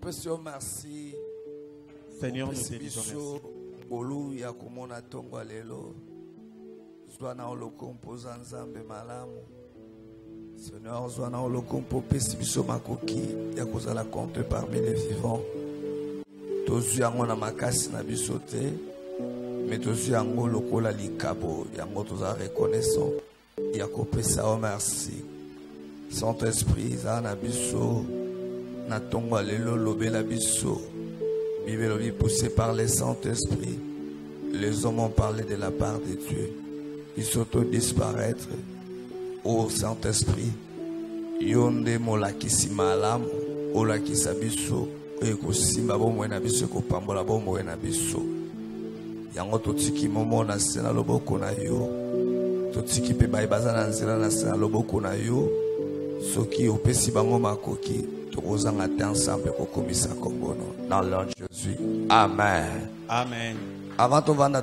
Seigneur, nous te disons merci. Seigneur, Zwana Olokompo Pesibiso Makoki, Yakozala compte parmi les vivants. Tozu yango na makasi na bisote, mais tozu yango lokola likabo, yango toza reconnaissant. Yakopesa o merci. Saint-Esprit, Zana biso, na tongo lelo lobela biso. Bibelobi poussé par le Saint-Esprit. Les hommes ont parlé de la part de Dieu. Ils s'auto-disparaître. Ô Saint-Esprit, yonde molakisi malamu, olakisa biso, ekosimba bomwe na biso, kopambola bomwe na biso. Yango totiki momo na sena loboko na yo, totiki pe baibaza na nzela na sena loboko na yo, soki opesi bango makoki, tokozanga te ensemble kokomisa kombono. Dans le nom de Jésus. Amen. Amen. Avant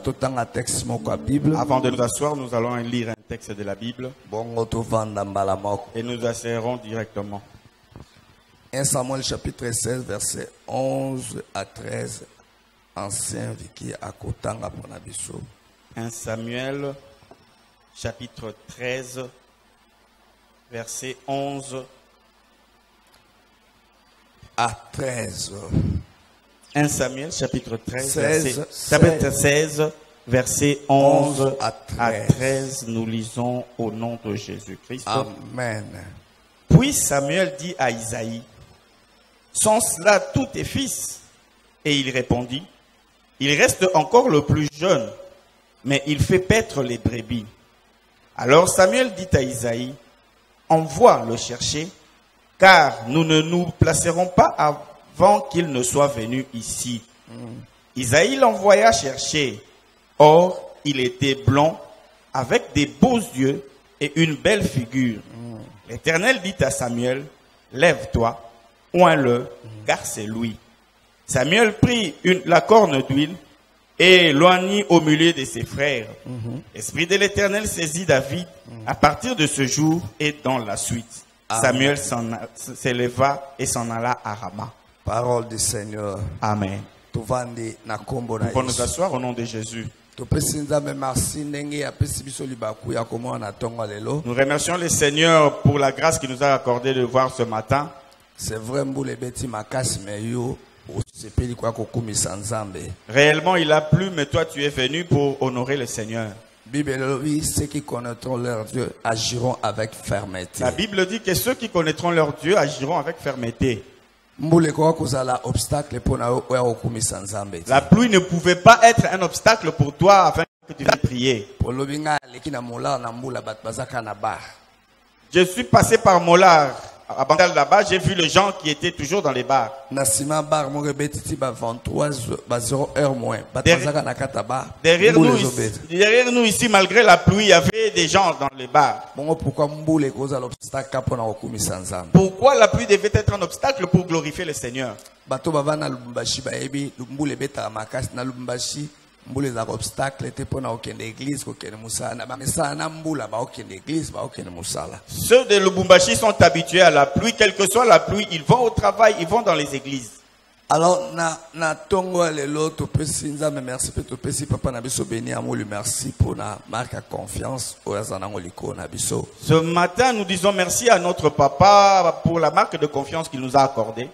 de nous asseoir, nous allons lire un texte de la Bible. Et nous asserrons directement. 1 Samuel chapitre 16, verset 11 à 13. Ancien Viki Akotanga Ponabiso. 1 Samuel chapitre 13, verset 11 à 13. 1 Samuel chapitre 13, chapitre 16, verset 11 à 13, nous lisons au nom de Jésus-Christ. Amen. Puis Samuel dit à Isaïe, sont cela tous tes fils? Et il répondit, il reste encore le plus jeune, mais il fait paître les brebis. Alors Samuel dit à Isaïe, envoie le chercher, car nous ne nous placerons pas avant qu'il ne soit venu ici. Isaïe l'envoya chercher. Or, il était blond, avec des beaux yeux et une belle figure. L'Éternel dit à Samuel, lève-toi, oins-le, car c'est lui. Samuel prit la corne d'huile et l'oignit au milieu de ses frères. L'Esprit de l'Éternel saisit David à partir de ce jour et dans la suite. Samuel s'éleva et s'en alla à Rama. Parole du Seigneur. Amen. Nous pouvons nous asseoir au nom de Jésus. Nous remercions le Seigneur pour la grâce qu'il nous a accordé de voir ce matin. C'est vrai, réellement il a plu, mais toi tu es venu pour honorer le Seigneur. Ceux qui connaîtront leur Dieu agiront avec fermeté. La Bible dit que ceux qui connaîtront leur Dieu agiront avec fermeté. La pluie ne pouvait pas être un obstacle pour toi afin que tu viennes prier. Je suis passé par Molar. À Bandal là-bas, j'ai vu les gens qui étaient toujours dans les bars. Derrière nous ici, malgré la pluie, il y avait des gens dans les bars. Pourquoi la pluie devait être un obstacle pour glorifier le Seigneur? Ceux de Lubumbashi sont habitués à la pluie, quelle que soit la pluie, ils vont au travail, ils vont dans les églises. Alors, merci pour la marque à confiance. Ce matin, nous disons merci à notre papa pour la marque de confiance qu'il nous a accordée.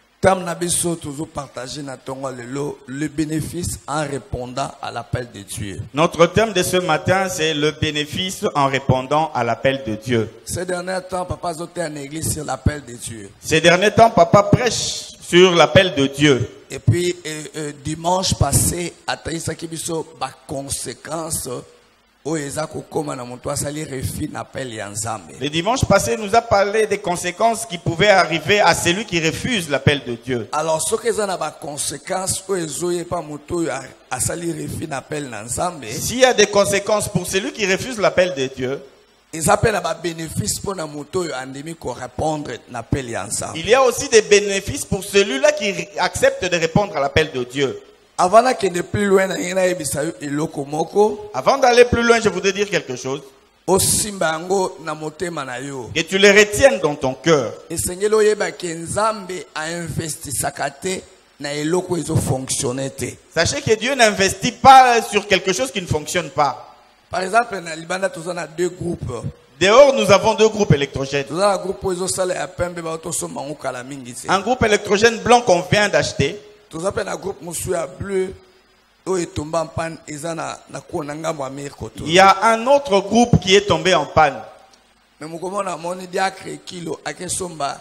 Le bénéfice en répondant à l'appel de Dieu. Notre thème de ce matin, c'est le bénéfice en répondant à l'appel de Dieu. Ces derniers temps, papa était en église sur l'appel de Dieu. Ces derniers temps, papa prêche sur l'appel de Dieu. Et puis, dimanche passé, à Taïsakibiso, conséquence. Le dimanche passé, nous a parlé des conséquences qui pouvaient arriver à celui qui refuse l'appel de Dieu. Alors, ce qui est conséquences, s'il y a des conséquences pour celui qui refuse l'appel de Dieu, il y a aussi des bénéfices pour celui-là qui accepte de répondre à l'appel de Dieu. Avant d'aller plus loin, je voudrais dire quelque chose. osimba yango na motema na yo. Que tu les retiennes dans ton cœur. Esengeli oyeba ke Nzambe a investisaka te na eloko ezo fonctionner te. Sachez que Dieu n'investit pas sur quelque chose qui ne fonctionne pas. Par exemple, na libanda tozana deux groupes. Dehors, nous avons deux groupes électrogènes. Tozana groupe ezo sala ya pembe ba to somba ngokala mingi te. Un groupe électrogène blanc qu'on vient d'acheter. Tozapela na groupe musu ya bleu o etomba pan ezana na kona ngambo Amérique koto. Il y a un autre groupe qui est tombé en panne. Mais mukomona moni diacre kilo akesomba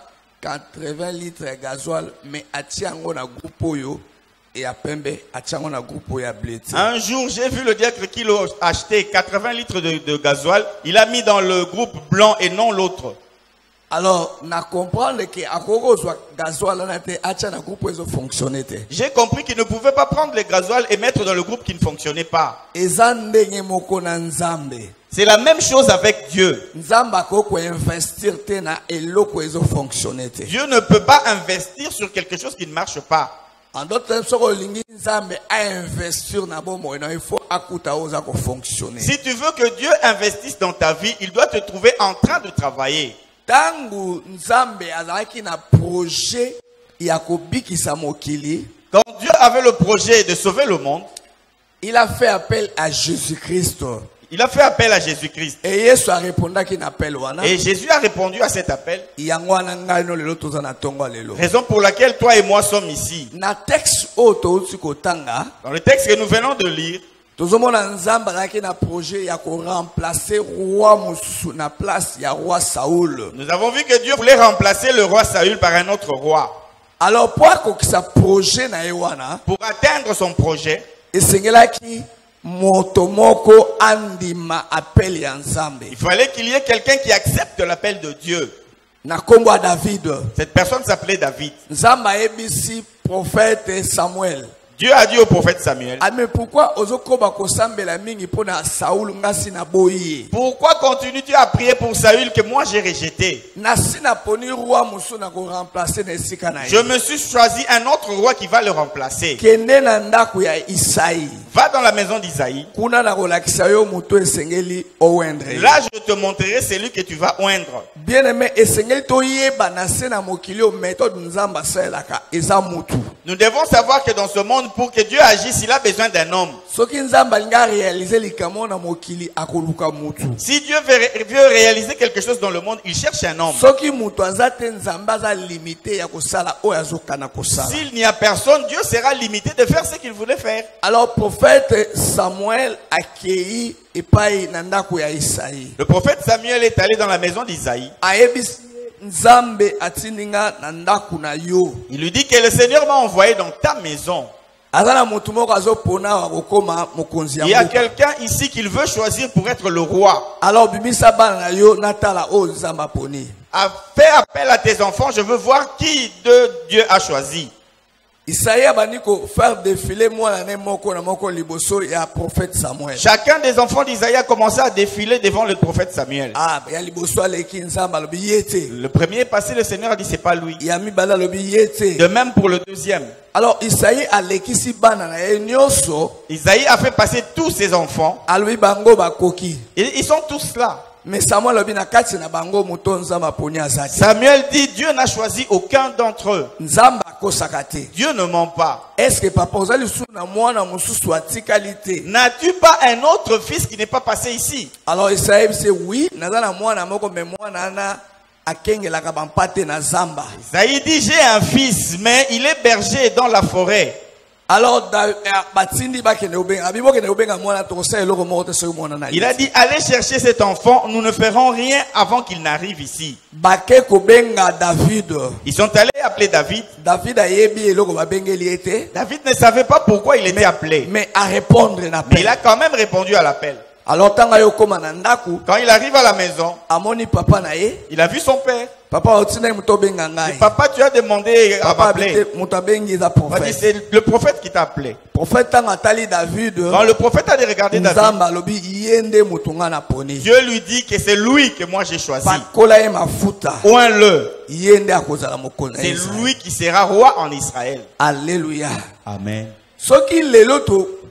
80 litres de gasoil mais atiango na groupe oyo et à pembe atiango na groupe oyo ya bleu. Un jour, j'ai vu le diacre qui l'a acheté 80 litres de gasoil. Il a mis dans le groupe blanc et non l'autre. Alors, na comprendre que akoko soit gasoil na te atia na groupe oyo fonctionner te. J'ai compris qu'il ne pouvait pas prendre le gasoil et mettre dans le groupe qui ne fonctionnait pas. Ezandenge moko na Nzambe. C'est la même chose avec Dieu. Nzambe akoko investir te na eloko ezo fonctionner te. Dieu ne peut pas investir sur quelque chose qui ne marche pas. En d'autres termes, soko lingi Nzambe a investir na bomo il faut akuta oza ko fonctionner. Si tu veux que Dieu investisse dans ta vie, il doit te trouver en train de travailler. Tangu Nzambe azalaki na projet ya kobikisa mokili. Quand Dieu avait le projet de sauver le monde, il a fait appel à Jésus-Christ. il a fait appel à Jésus-Christ. Et Yesu a répondu à un appel wana. Et Jésus a répondu à cet appel. Yango wana ngai no lelo tozana tongo lelo. Raison pour laquelle toi et moi sommes ici. Na texte oto kotanga. Dans le texte que nous venons de lire, tozomona Nzambe azalaki na projet ya ko remplacer roi mususu na place ya roi Saoul. nous avons vu que Dieu voulait remplacer le roi Saül par un autre roi. Alors pour akokisa projet na ye wana, Pour atteindre son projet, esengelaki moto moko andima appel ya Nzambe. il fallait qu'il y ait quelqu'un qui accepte l'appel de Dieu. Na kombo a David. Cette personne s'appelait David. Nzambe ayebisi prophète Samuel. Dieu a dit au prophète Samuel, Ah mais pourquoi ozokoba kosambela mingi pona Saoul ngasi na boyi? pourquoi continues-tu à prier pour Saül que moi j'ai rejeté? Nasi na poni roi musu na ko remplacer na esika na ye. Je me suis choisi un autre roi qui va le remplacer. Kende na ndako ya Isaïe. Va dans la maison d'Isaïe. Kuna na kolakisa yo mutu esengeli owendre. Là, je te montrerai celui que tu vas oindre. Bien aimé, esengeli to yeba na se na mokili o méthode Nzamba salaka eza mutu. Nous devons savoir que dans ce monde, pour que Dieu agisse, il a besoin d'un homme. Soki Nzamba linga réaliser likamo na mokili akoluka mutu. Si Dieu veut réaliser quelque chose dans le monde, il cherche un homme. Soki mutu azate Nzamba za limité ya kosala o azokana kosala. S'il n'y a personne, Dieu sera limité de faire ce qu'il voulait faire. Alors prophète Samuel accueilli epai na ndako ya Isaïe. Le prophète Samuel est allé dans la maison d'Isaïe. Ayebisi Nzambe atindinga na ndako na yo. Il lui dit que le Seigneur m'a envoyé dans ta maison. Azana mutu moko azopona wa kokoma mokonzi ya Il y a mboka. quelqu'un ici qu'il veut choisir pour être le roi. Alors bimisa bana na yo natala o Nzamba poni. Fais appel à tes enfants, je veux voir qui de Dieu a choisi. Isaïe baniko faire défiler moi na moko na moko liboso ya prophète Samuel. Chacun des enfants d'Isaïe a commencé à défiler devant le prophète Samuel. Ah, ya liboso aleki Nzamba lobi yete. Le premier passé, le Seigneur a dit c'est pas lui. Ya mibala lobi yete. De même pour le deuxième. Alors Isaïe alekisi bana na ye nyonso. Isaïe a fait passer tous ses enfants. Alobi bango bakoki. Ils sont tous là. Mais Samuel lobi na kati na bango muto Nzamba poni azaki. Samuel dit Dieu n'a choisi aucun d'entre eux. Nzamba kosakate. Dieu ne ment pas. Est-ce que papa ozali su na mwana mususu atikalité? N'as-tu pas un autre fils qui n'est pas passé ici? Alors Isaïe dit oui, naza na mwana moko mais mwana na akengelaka bampate na zamba. Isaïe dit j'ai un fils mais il est berger dans la forêt. Alors batindi bakene obenga abibo kene obenga mwana to sa eloko moko te so mwana na. Il a dit allez chercher cet enfant, nous ne ferons rien avant qu'il n'arrive ici. Bake ko benga David. Ils sont allés appeler David. David a yebi eloko babengeli ete. David ne savait pas pourquoi il était appelé. Mais à répondre na Mais il a quand même répondu à l'appel. Alors tanga yo koma na ndaku. Quand il arrive à la maison, amoni papa na ye. Il a vu son père. Papa otina muto benga ngai. Papa, tu as demandé à m'appeler. Muto bengi za prophète. C'est le prophète qui t'a appelé. Prophète tanga tali David. Quand le prophète a regardé David, Nzamba lobi yende mutunga na poni. Dieu lui dit que c'est lui que moi j'ai choisi. Pakola ye mafuta. Oint-le. Yende akozala mokonzi. C'est lui qui sera roi en Israël. Alléluia. Amen. Soki lelo to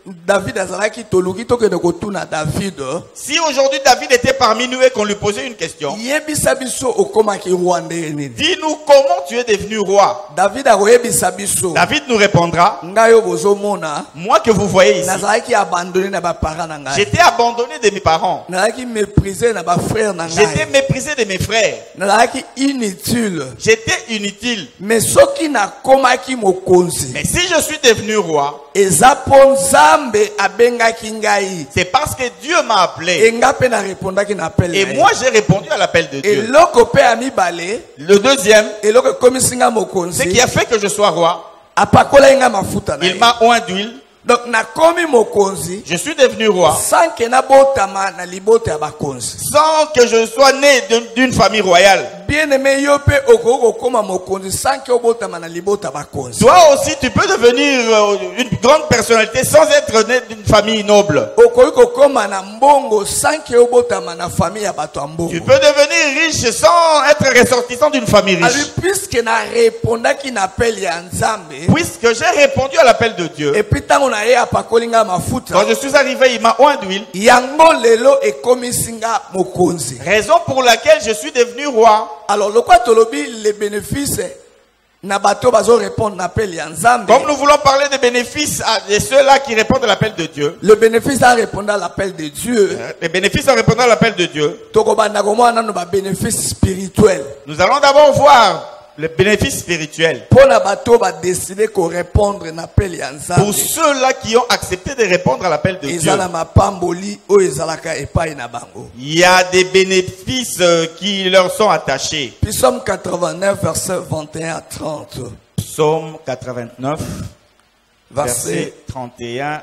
David azalaki toluki tokende kotuna David. Si aujourd'hui David était parmi nous et qu'on lui posait une question, Yebisa biso okomaki roi ndenge nini? dis-nous comment tu es devenu roi. David akoyebisa biso. David nous répondra, Ngayo bozomona. moi que vous voyez ici, Nazalaki abandonné na ba parents na ngai. j'étais abandonné de mes parents. Nazalaki méprisé na ba frères na J'étais ngai. méprisé de mes frères. Nazalaki inutile. J'étais inutile. Mais soki nakomaki mokonzi. Mais si je suis devenu roi, Ezapo nzambe abengaki ngai. c'est parce que Dieu m'a appelé. Enga pe na répondaki na appel. Et moi, j'ai répondu à l'appel de Dieu. Eloko pe amibale. Le deuxième, Eloko komisinga ce mokonzi. qui a fait que je sois roi, Apakola inga mafuta na. il m'a oint d'huile. Donc nakomi mokonzi. Je suis devenu roi Sans que na botama na libote ya bakonzi. sans que je sois né d'une famille royale. Bien aimé yo pe okoko koma mokonzi sans que obotama na libote ya bakonzi. Toi aussi, tu peux devenir une grande personnalité sans être né d'une famille noble. Okoko koma na mbongo sans que obotama na famille ya bato ya mbongo. Tu peux devenir riche sans être ressortissant d'une famille Alors riche. puisque na répondaki na appel ya nzambe. Puisque j'ai répondu à l'appel de Dieu, Et puis tango na ye apakolinga mafuta. quand je suis arrivé, il m'a oint d'huile. Yango lelo ekomisinga mokonzi. Raison pour laquelle je suis devenu roi. Alors le quoi tolobi les bénéfices na bato bazo répondre na appel ya nzambe. Comme nous voulons parler des bénéfices de ceux-là qui répondent à l'appel de Dieu, Le bénéfice à répondre à l'appel de Dieu. les bénéfices en répondant à l'appel de Dieu, Tokobanda komona no ba bénéfice spirituel. nous allons d'abord voir les bénéfices spirituels. Pour la bateau va décider qu'on répondre à l'appel ya nzambe. Pour ceux-là qui ont accepté de répondre à l'appel de Dieu, Ezala mapamboli o ezalaka epai na bango. il y a des bénéfices qui leur sont attachés. Puis Psaume 89 verset 21 à 30. Psaume 89, Verset verset 31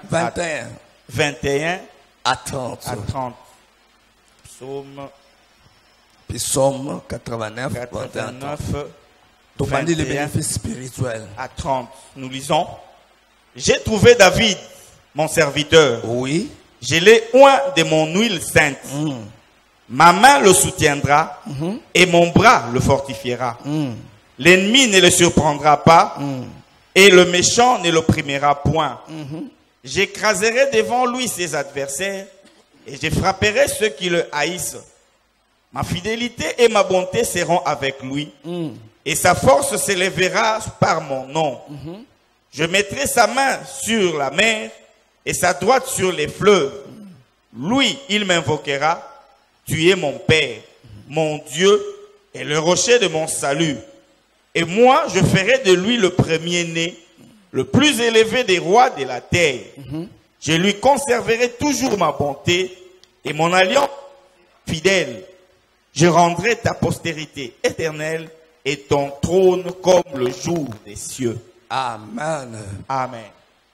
21 à 30. 30. Psaume Puis Psaume 89 21 à 30. 89, Tobandi les 21 bénéfices spirituels. à 30. Nous lisons. J'ai trouvé David, mon serviteur. Oui. Je l'ai oint de mon huile sainte. Ma main le soutiendra et mon bras le fortifiera. L'ennemi ne le surprendra pas et le méchant ne l'opprimera point. J'écraserai devant lui ses adversaires et je frapperai ceux qui le haïssent. Ma fidélité et ma bonté seront avec lui et sa force s'élèvera par mon nom. Je mettrai sa main sur la mer et sa droite sur les fleuves. Lui, il m'invoquera. Tu es mon Père, mon Dieu et le rocher de mon salut. Et moi, je ferai de lui le premier-né, le plus élevé des rois de la terre. Je lui conserverai toujours ma bonté et mon alliance fidèle. Je rendrai ta postérité éternelle et ton trône comme le jour des cieux. Amen. Amen.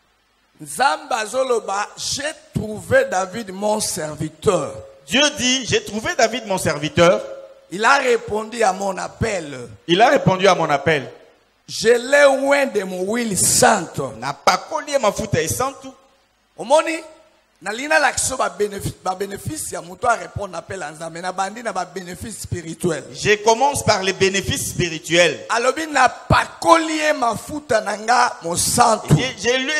Nzamba zoloba, j'ai trouvé David mon serviteur. Dieu dit, j'ai trouvé David mon serviteur. Il a répondu à mon appel. Il a répondu à mon appel. Je l'ai oint de mon huile sainte. N'a pas collé ma foute et sans tout. Omoni, na lina l'action ba bénéfice ya muto a répondre appel en nzambe na bandi na ba bénéfice spirituel. Je commence par les bénéfices spirituels. Alobi na pakolié mafuta nanga mo santu. J'ai lu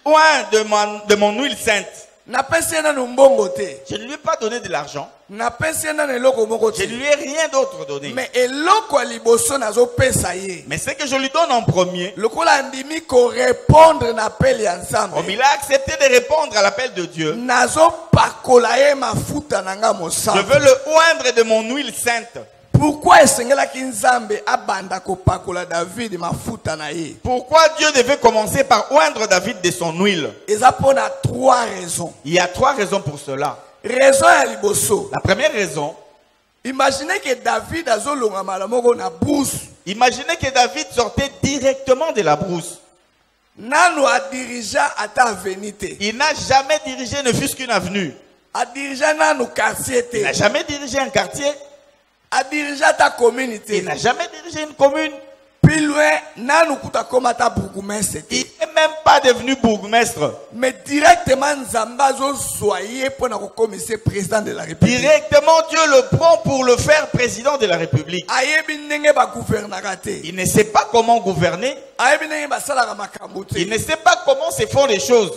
oint de mon huile sainte. Na pesi na mbongo te. Je ne lui ai pas donné de l'argent. Na pesi na eloko moko Je te. ne lui ai rien d'autre donné. Mais eloko liboso nazo pesa ye. Mais ce que je lui donne en premier, Lokola ndimi ko répondre na appel ya nzambe. comme il a accepté de répondre à l'appel de Dieu, Nazo pakola ye mafuta nanga mo je santu. veux le oindre de mon huile sainte. Pourquoi esengelaki nzambe abanda kopakola David mafuta na ye? Pourquoi Dieu devait commencer par oindre David de son huile? Eza pona trois raisons. Il y a trois raisons pour cela. Raison ya liboso. La première raison, Imaginez que David azolonga malamoko na brousse. imaginez que David sortait directement de la brousse. Nano a dirigé ata avenite. Il n'a jamais dirigé ne fût-ce qu'une avenue. A dirigé nano quartier Il n'a te. jamais dirigé un quartier. A dirigé ta Il communauté. n'a jamais dirigé une commune. Plus loin, nanu kuta komata bourgmestre. Il n'est même pas devenu bourgmestre. Mais directement, Nzambazo soyez pour nous commissaire président de la République. Directement, Dieu le prend pour le faire président de la République. Il ne sait pas comment gouverner. Il ne sait pas comment se font les choses.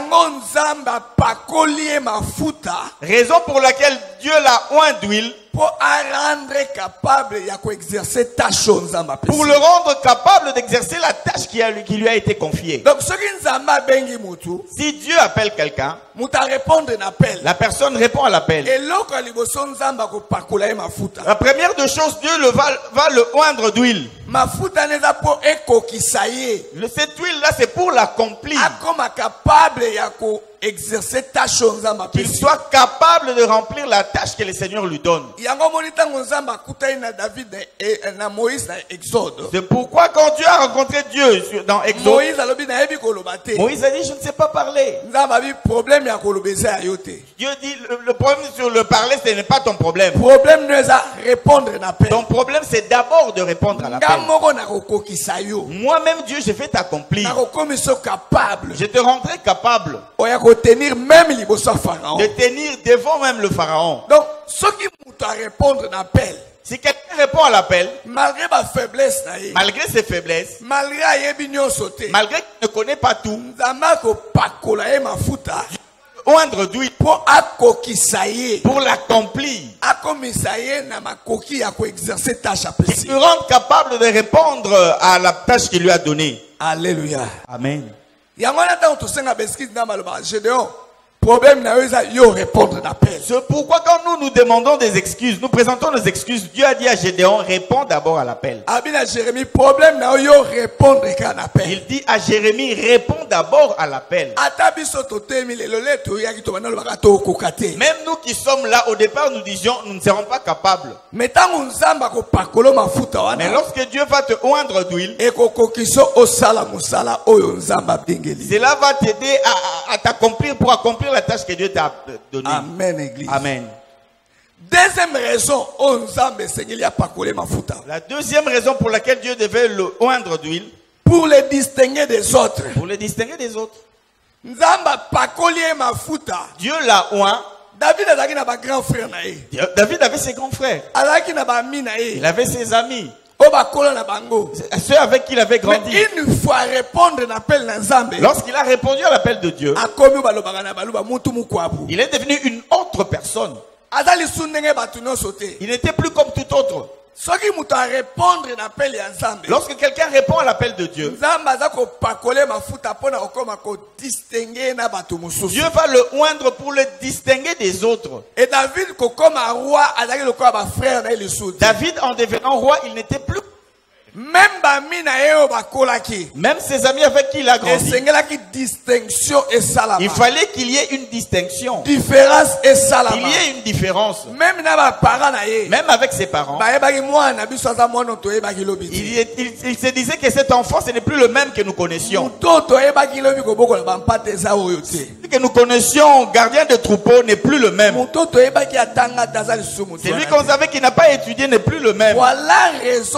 Raison pour laquelle Dieu l'a oint d'huile. Pour rendre capable d'exercer tâche. Pour le rendre capable d'exercer la tâche qui lui a été confiée. Donc, si Dieu appelle quelqu'un, la personne répond à l'appel. La première des choses, Dieu va le oindre d'huile. Cette huile-là, c'est pour l'accomplir. Exercer tâche qu'il soit capable de remplir la tâche que le Seigneur lui donne. C'est pourquoi quand Dieu a rencontré Dieu dans Exode, Moïse a dit, je ne sais pas parler. Dieu dit, le problème sur le parler, ce n'est pas ton problème. Ton problème, c'est d'abord de répondre à l'appel. Moi-même, Dieu, je vais t'accomplir. Je te rendrai capable de tenir même Pharaon. De tenir devant même le Pharaon. Donc, ceux qui vont répondre à l'appel, si quelqu'un répond à l'appel, malgré ma faiblesse, malgré ses faiblesses, malgré qu'il ne connaît pas tout, oindre d'huile pour l'accomplir, il nous rend capable de répondre à la tâche qu'il lui a donnée. Alléluia. Amen. C'est pourquoi quand nous demandons des excuses, nous présentons nos excuses, Dieu a dit à Gédéon, réponds d'abord à l'appel. Il dit à Jérémie, réponds d'abord à l'appel. Même nous qui sommes là, au départ, nous disions, nous ne serons pas capables. Mais lorsque Dieu va te oindre d'huile, cela va t'aider à t'accomplir pour accomplir la tâche que Dieu t'a donnée. Amen, Église. Amen. Deuxième raison, la deuxième raison pour laquelle Dieu devait le oindre d'huile, pour le distinguer des autres. Pour le distinguer des autres. Dieu l'a oint. David avait ses grands frères. Il avait ses amis. Ceux avec qui il avait grandi. Mais une fois répondre à l'appel d'Nzambe, lorsqu'il a répondu à l'appel de Dieu, il est devenu une autre personne. Il n'était plus comme tout autre. Lorsque quelqu'un répond à l'appel de Dieu, Dieu va le oindre pour le distinguer des autres. Et David, David, en devenant roi, il n'était plus. Même ses amis avec qui il a grandi, il fallait qu'il y ait une distinction. Qu'il y ait une différence. Même avec ses parents, il se disait que cet enfant, ce n'est plus le même que nous connaissions. Que nous connaissions, gardien de troupeau, n'est plus le même. Celui qu'on savait qui n'a pas étudié n'est plus le même. Voilà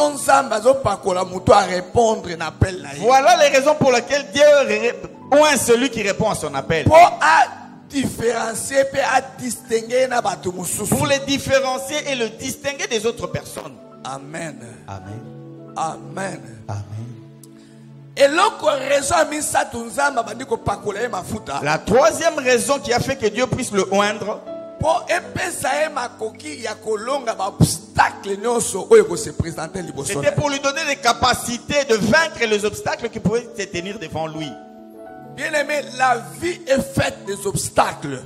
les raisons pour lesquelles Dieu oint celui qui répond à son appel. Pour différencier et distinguer. Pour les différencier et le distinguer des autres personnes. Amen. Amen. Amen. Amen. La troisième raison qui a fait que Dieu puisse le oindre, c'était pour lui donner les capacités de vaincre les obstacles qui pouvaient se tenir devant lui. Bien aimé, la vie est faite des obstacles.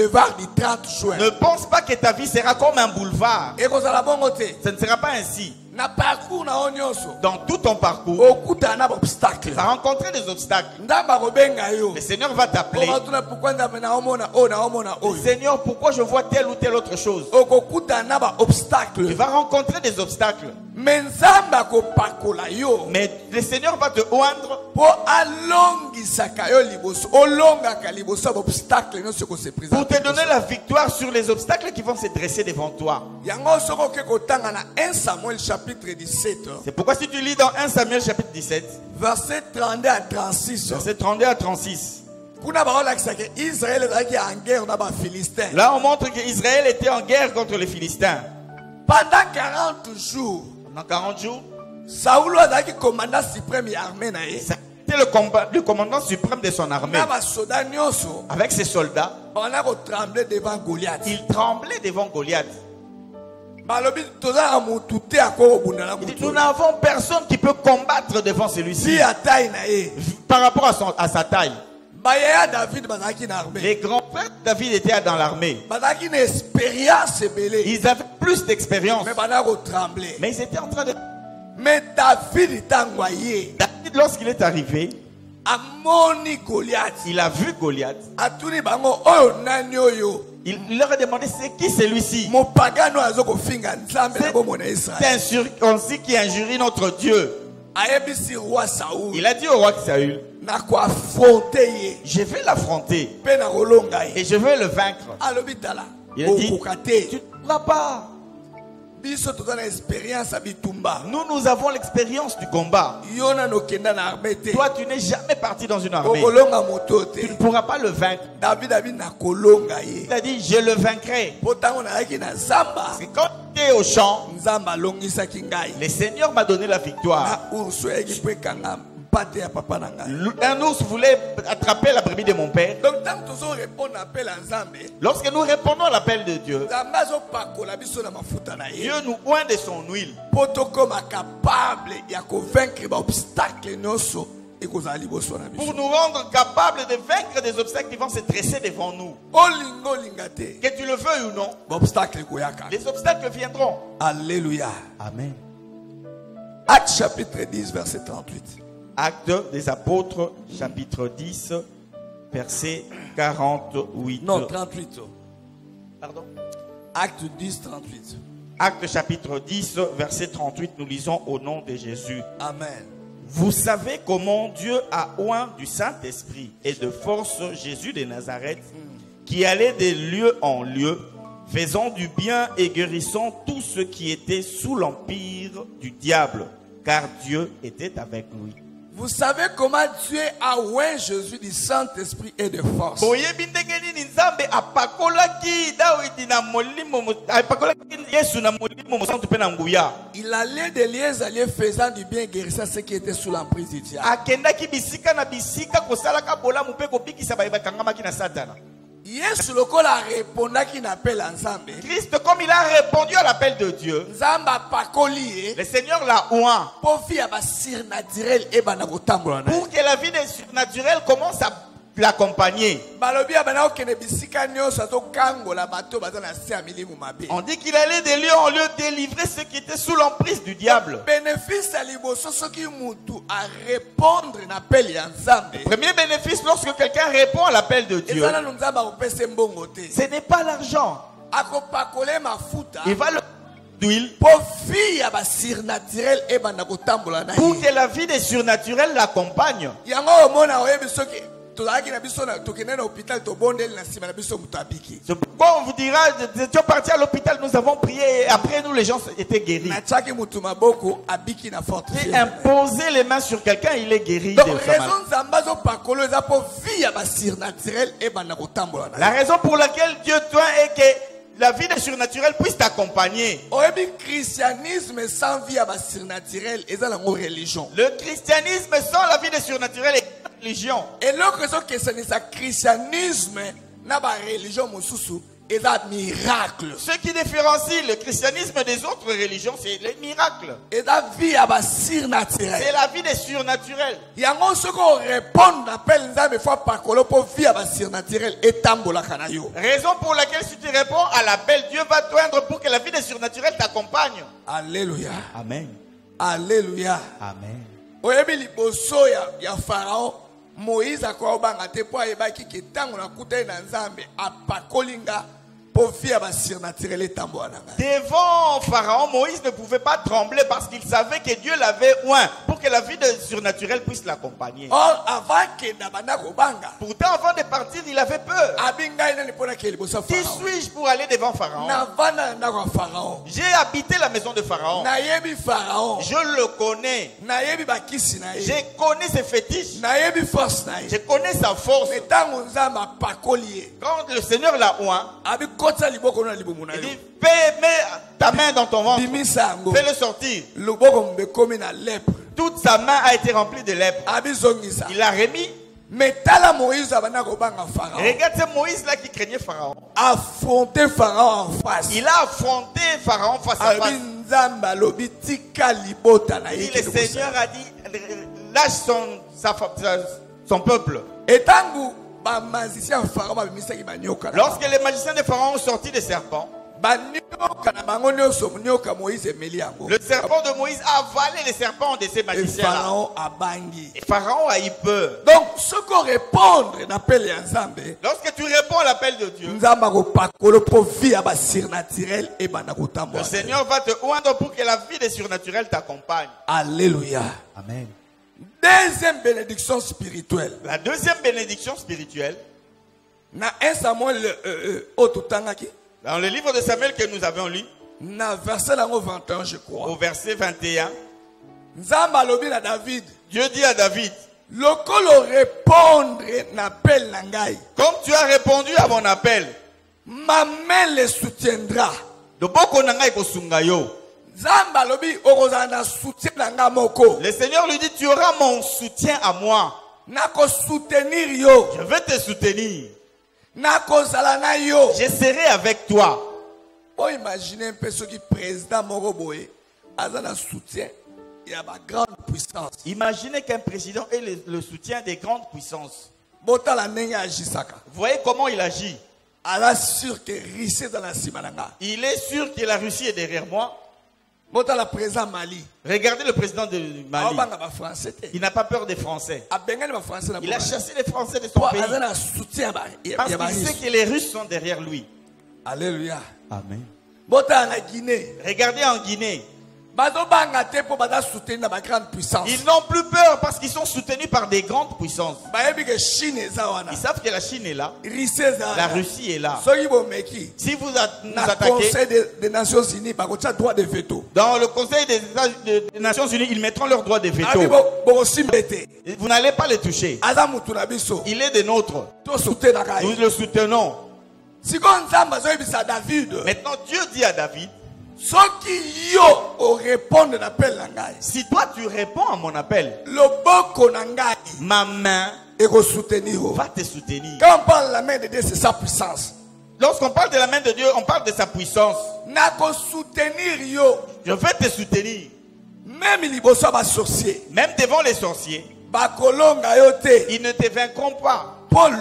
Ne pense pas que ta vie sera comme un boulevard. Ce ne sera pas ainsi. na parcours na onyonso Dans tout ton parcours, okuta na obstacle tu vas rencontrer des obstacles. ndamba kobenga yo Le Seigneur va t'appeler. okatuna pourquoi ndamba na omona o na omona o Seigneur, pourquoi je vois telle ou telle autre chose? okokuta na ba Tu obstacle vas rencontrer des obstacles. menzamba kopakola yo Mais le Seigneur va te oindre po alongisaka yo liboso olongaka liboso ba obstacle nyonso ko se pour présente te donner la victoire sur les obstacles qui vont se dresser devant toi. yango soko ke kotanga na 1 Samuel chapitre 17 C'est pourquoi si tu lis dans 1 Samuel chapitre 17, verset 32 à 36 verset 32 à 36, kuna baolakisa ke Israël ezalaki en guerre na ba Philistins là on montre qu'Israël était en guerre contre les Philistins. pendant 40 jours Pendant 40 jours, Saoul azalaki commandant suprême ya armée na ye c'était le commandant suprême de son armée. na basoda nyonso Avec ses soldats, bana kotremble devant Goliath il tremblait devant Goliath. balobi tozala mutu te akobunda na Il dit, mutu nous n'avons personne qui peut combattre devant celui-ci si ya taille na ye par rapport à sa taille. bayaya David bazalaki na armée Les grands frères de David étaient dans l'armée. bazalaki na expérience ebele Ils avaient plus d'expérience. mais bana kotremble Mais ils étaient en train de... mais David ntango aye David, lorsqu'il est arrivé, amoni Goliath il a vu Goliath. atuni bango oyo nani oyo Il leur a demandé, c'est qui celui-ci? mopagano azo kofinga nzambe na bomona C'est Israël un circoncis qui injurie notre Dieu. ayebisi roi Saoul Il a dit au roi Saül, na koaffronte ye je vais l'affronter mpe na kolonga ye et je vais le vaincre. alobi tala Il a dit, okoka tu te ne pourras pas. biso toza na expérience ya bitumba Nous avons l'expérience du combat. yo nano okenda na armée te Toi, tu n'es jamais parti dans une armée. okolonga moto Tu ne te pourras pas le vaincre. David abi na kolonga ye Il a dit, je le vaincrai. mpo ntango nazalaki na zamba Parce que quand tu es au champ, nzambe alongisaki ngai le Seigneur m'a donné la victoire. na urso eyaki mpo ekanga mpate ya papa na ngai Un ours voulait attraper la brebis de mon père. donc ntango tozorépondre appel ya nzambe Lorsque nous répondons à l'appel de Dieu, nzambe azopakola biso na mafuta na ye Dieu nous oint de son huile mpo tokóma capable ya kovaincre baobstacle nyonso ekozala liboso na pour biso nous rendre capables de vaincre des obstacles qui vont se dresser devant nous. olinga olinga te Que tu le veuilles ou non, baobstacle ekoyaka les obstacles viendront. alléluia Amen. Acte chapitre 10 verset 38 Actes des apôtres, chapitre 10, verset 48. non 38 Pardon. Acte 10 38 Actes chapitre 10, verset 38, nous lisons au nom de Jésus. amen Vous savez comment Dieu a oint du Saint-Esprit et de force Jésus de Nazareth, qui allait de lieu en lieu, faisant du bien et guérissant tous ceux qui étaient sous l'empire du diable, car Dieu était avec lui. vous savez comment Dieu a oint Jésus du Saint-Esprit et de force Boyebi ndenge nini Nzambe apakolaki Dawidi na molimo apakolaki Yesu na molimo mosantu pe na nguya. il allait de lieux à lieux faisant du bien et guérissant ceux qui étaient sous l'emprise du diable Akendaki bisika na bisika kosalaka bolamu pe kobikisa bakangamaki na Satana. Yesu lokola arépondaki na appel ya nzambe Christ, comme il a répondu à l'appel de Dieu, nzambe apakoli ye le Seigneur l'a oint mpo vi ya basirnaturel ebanda kotambola na ye pour que la vie des surnaturels commence à l'accompagner. balobi abanda kokende bisika nyonso azokangola bato baza na se ya milimu mabe On dit qu'il allait de lieu en lieu délivrer ceux qui étaient sous l'emprise du diable. bénéfice ya liboso soki mutu arépondre na appel ya nzambe Premier bénéfice lorsque quelqu'un répond à l'appel de Dieu, eza nanu nzambe akopesa mbongo te ce n'est pas l'argent. akopakole mafuta Il va le d'huile mpo vi ya basirnaturel ebanda kotambola na pour ye que la vie des surnaturels l'accompagne. yango omona oyebi soki tozalaki na biso tokende na hôpital tobondeli na nsima na biso moto abiki C'est pourquoi on vous dira, nous étions partis à l'hôpital, nous avons prié et après nous les gens étaient guéris. natiaki motu maboko abiki na forte Et fièvre. imposer les mains sur quelqu'un, il est guéri donc de sa raison maladie. nzambe azopakolo eza mpo vi ya basirnaturel ebanda kotambola na La ye raison pour laquelle Dieu doit est que la vie des surnaturels puisse t'accompagner. oyebi christianisme sans vie ya basirnaturel eza nango religion Le christianisme sans la vie des surnaturels est une religion. eloko ezokesanisa christianisme na bareligion mosusu miracle. Ce qui différencie le christianisme des autres religions, c'est les miracles. C'est la vie des surnaturels. Raison pour laquelle si tu réponds à l'appel, Dieu va t'oindre pour que la vie des surnaturels t'accompagne. Alléluia. Amen. Alléluia. Amen. Moïse a quoi banga te po ayebaki ke tango na kutai na nzambe apakolinga. Devant Pharaon, Moïse ne pouvait pas trembler parce qu'il savait que Dieu l'avait oint pour que la vie de surnaturel puisse l'accompagner. Pourtant, avant de partir, il avait peur. Qui suis-je pour aller devant Pharaon? J'ai habité la maison de Pharaon. Je le connais. Je connais ses fétiches. Je connais sa force. Quand le Seigneur l'a oint, il dit, mets ta main dans ton ventre. Fais-le sortir. Toute sa main a été remplie de lèpre. Il l'a remis. Regarde, c'est Moïse là qui craignait Pharaon. Affronter Pharaon en face. Il a affronté Pharaon face à face. Et le Seigneur a dit, lâche son peuple. Lorsque les magiciens de Pharaon ont sorti des serpents, le serpent de Moïse a avalé les serpents de ces magiciens. Et Pharaon a eu peur. Donc, ce qu'on répond l'appel lorsque tu réponds à l'appel de Dieu, le Seigneur va te oindre pour que la vie des surnaturels t'accompagne. Alléluia. Amen. Deuxième bénédiction spirituelle. La deuxième bénédiction spirituelle, dans le livre de Samuel que nous avons lu, verset 21, je crois. Au verset 21, Dieu dit à David, comme tu as répondu à mon appel, ma main les soutiendra. Le Seigneur lui dit, tu auras mon soutien à moi. Je vais te soutenir. Je serai avec toi. Imaginez un peu ce qui président Moroboé a un soutien et a une grande puissance. Imaginez qu'un président ait le soutien des grandes puissances. Vous voyez comment il agit? Il est sûr que la Russie est derrière moi. Regardez le président de Mali. Il n'a pas peur des Français. Il a chassé les Français de son pays. Parce qu'il sait que les Russes sont derrière lui. Alléluia. Amen. Regardez en Guinée. Ils n'ont plus peur parce qu'ils sont soutenus par des grandes puissances. Ils savent que la Chine est là. La Russie est là. Si vous nous attaquez, des Nations Unies, dans le Conseil des Nations Unies, ils mettront leur droit de veto. Vous n'allez pas les toucher. Il est des nôtres. Nous le soutenons. Maintenant, Dieu dit à David, si toi tu réponds à mon appel, ma main va te soutenir. Quand on parle de la main de Dieu, c'est sa puissance. Lorsqu'on parle de la main de Dieu, on parle de sa puissance. Je vais te soutenir. Même devant les sorciers, ils ne te vaincront pas.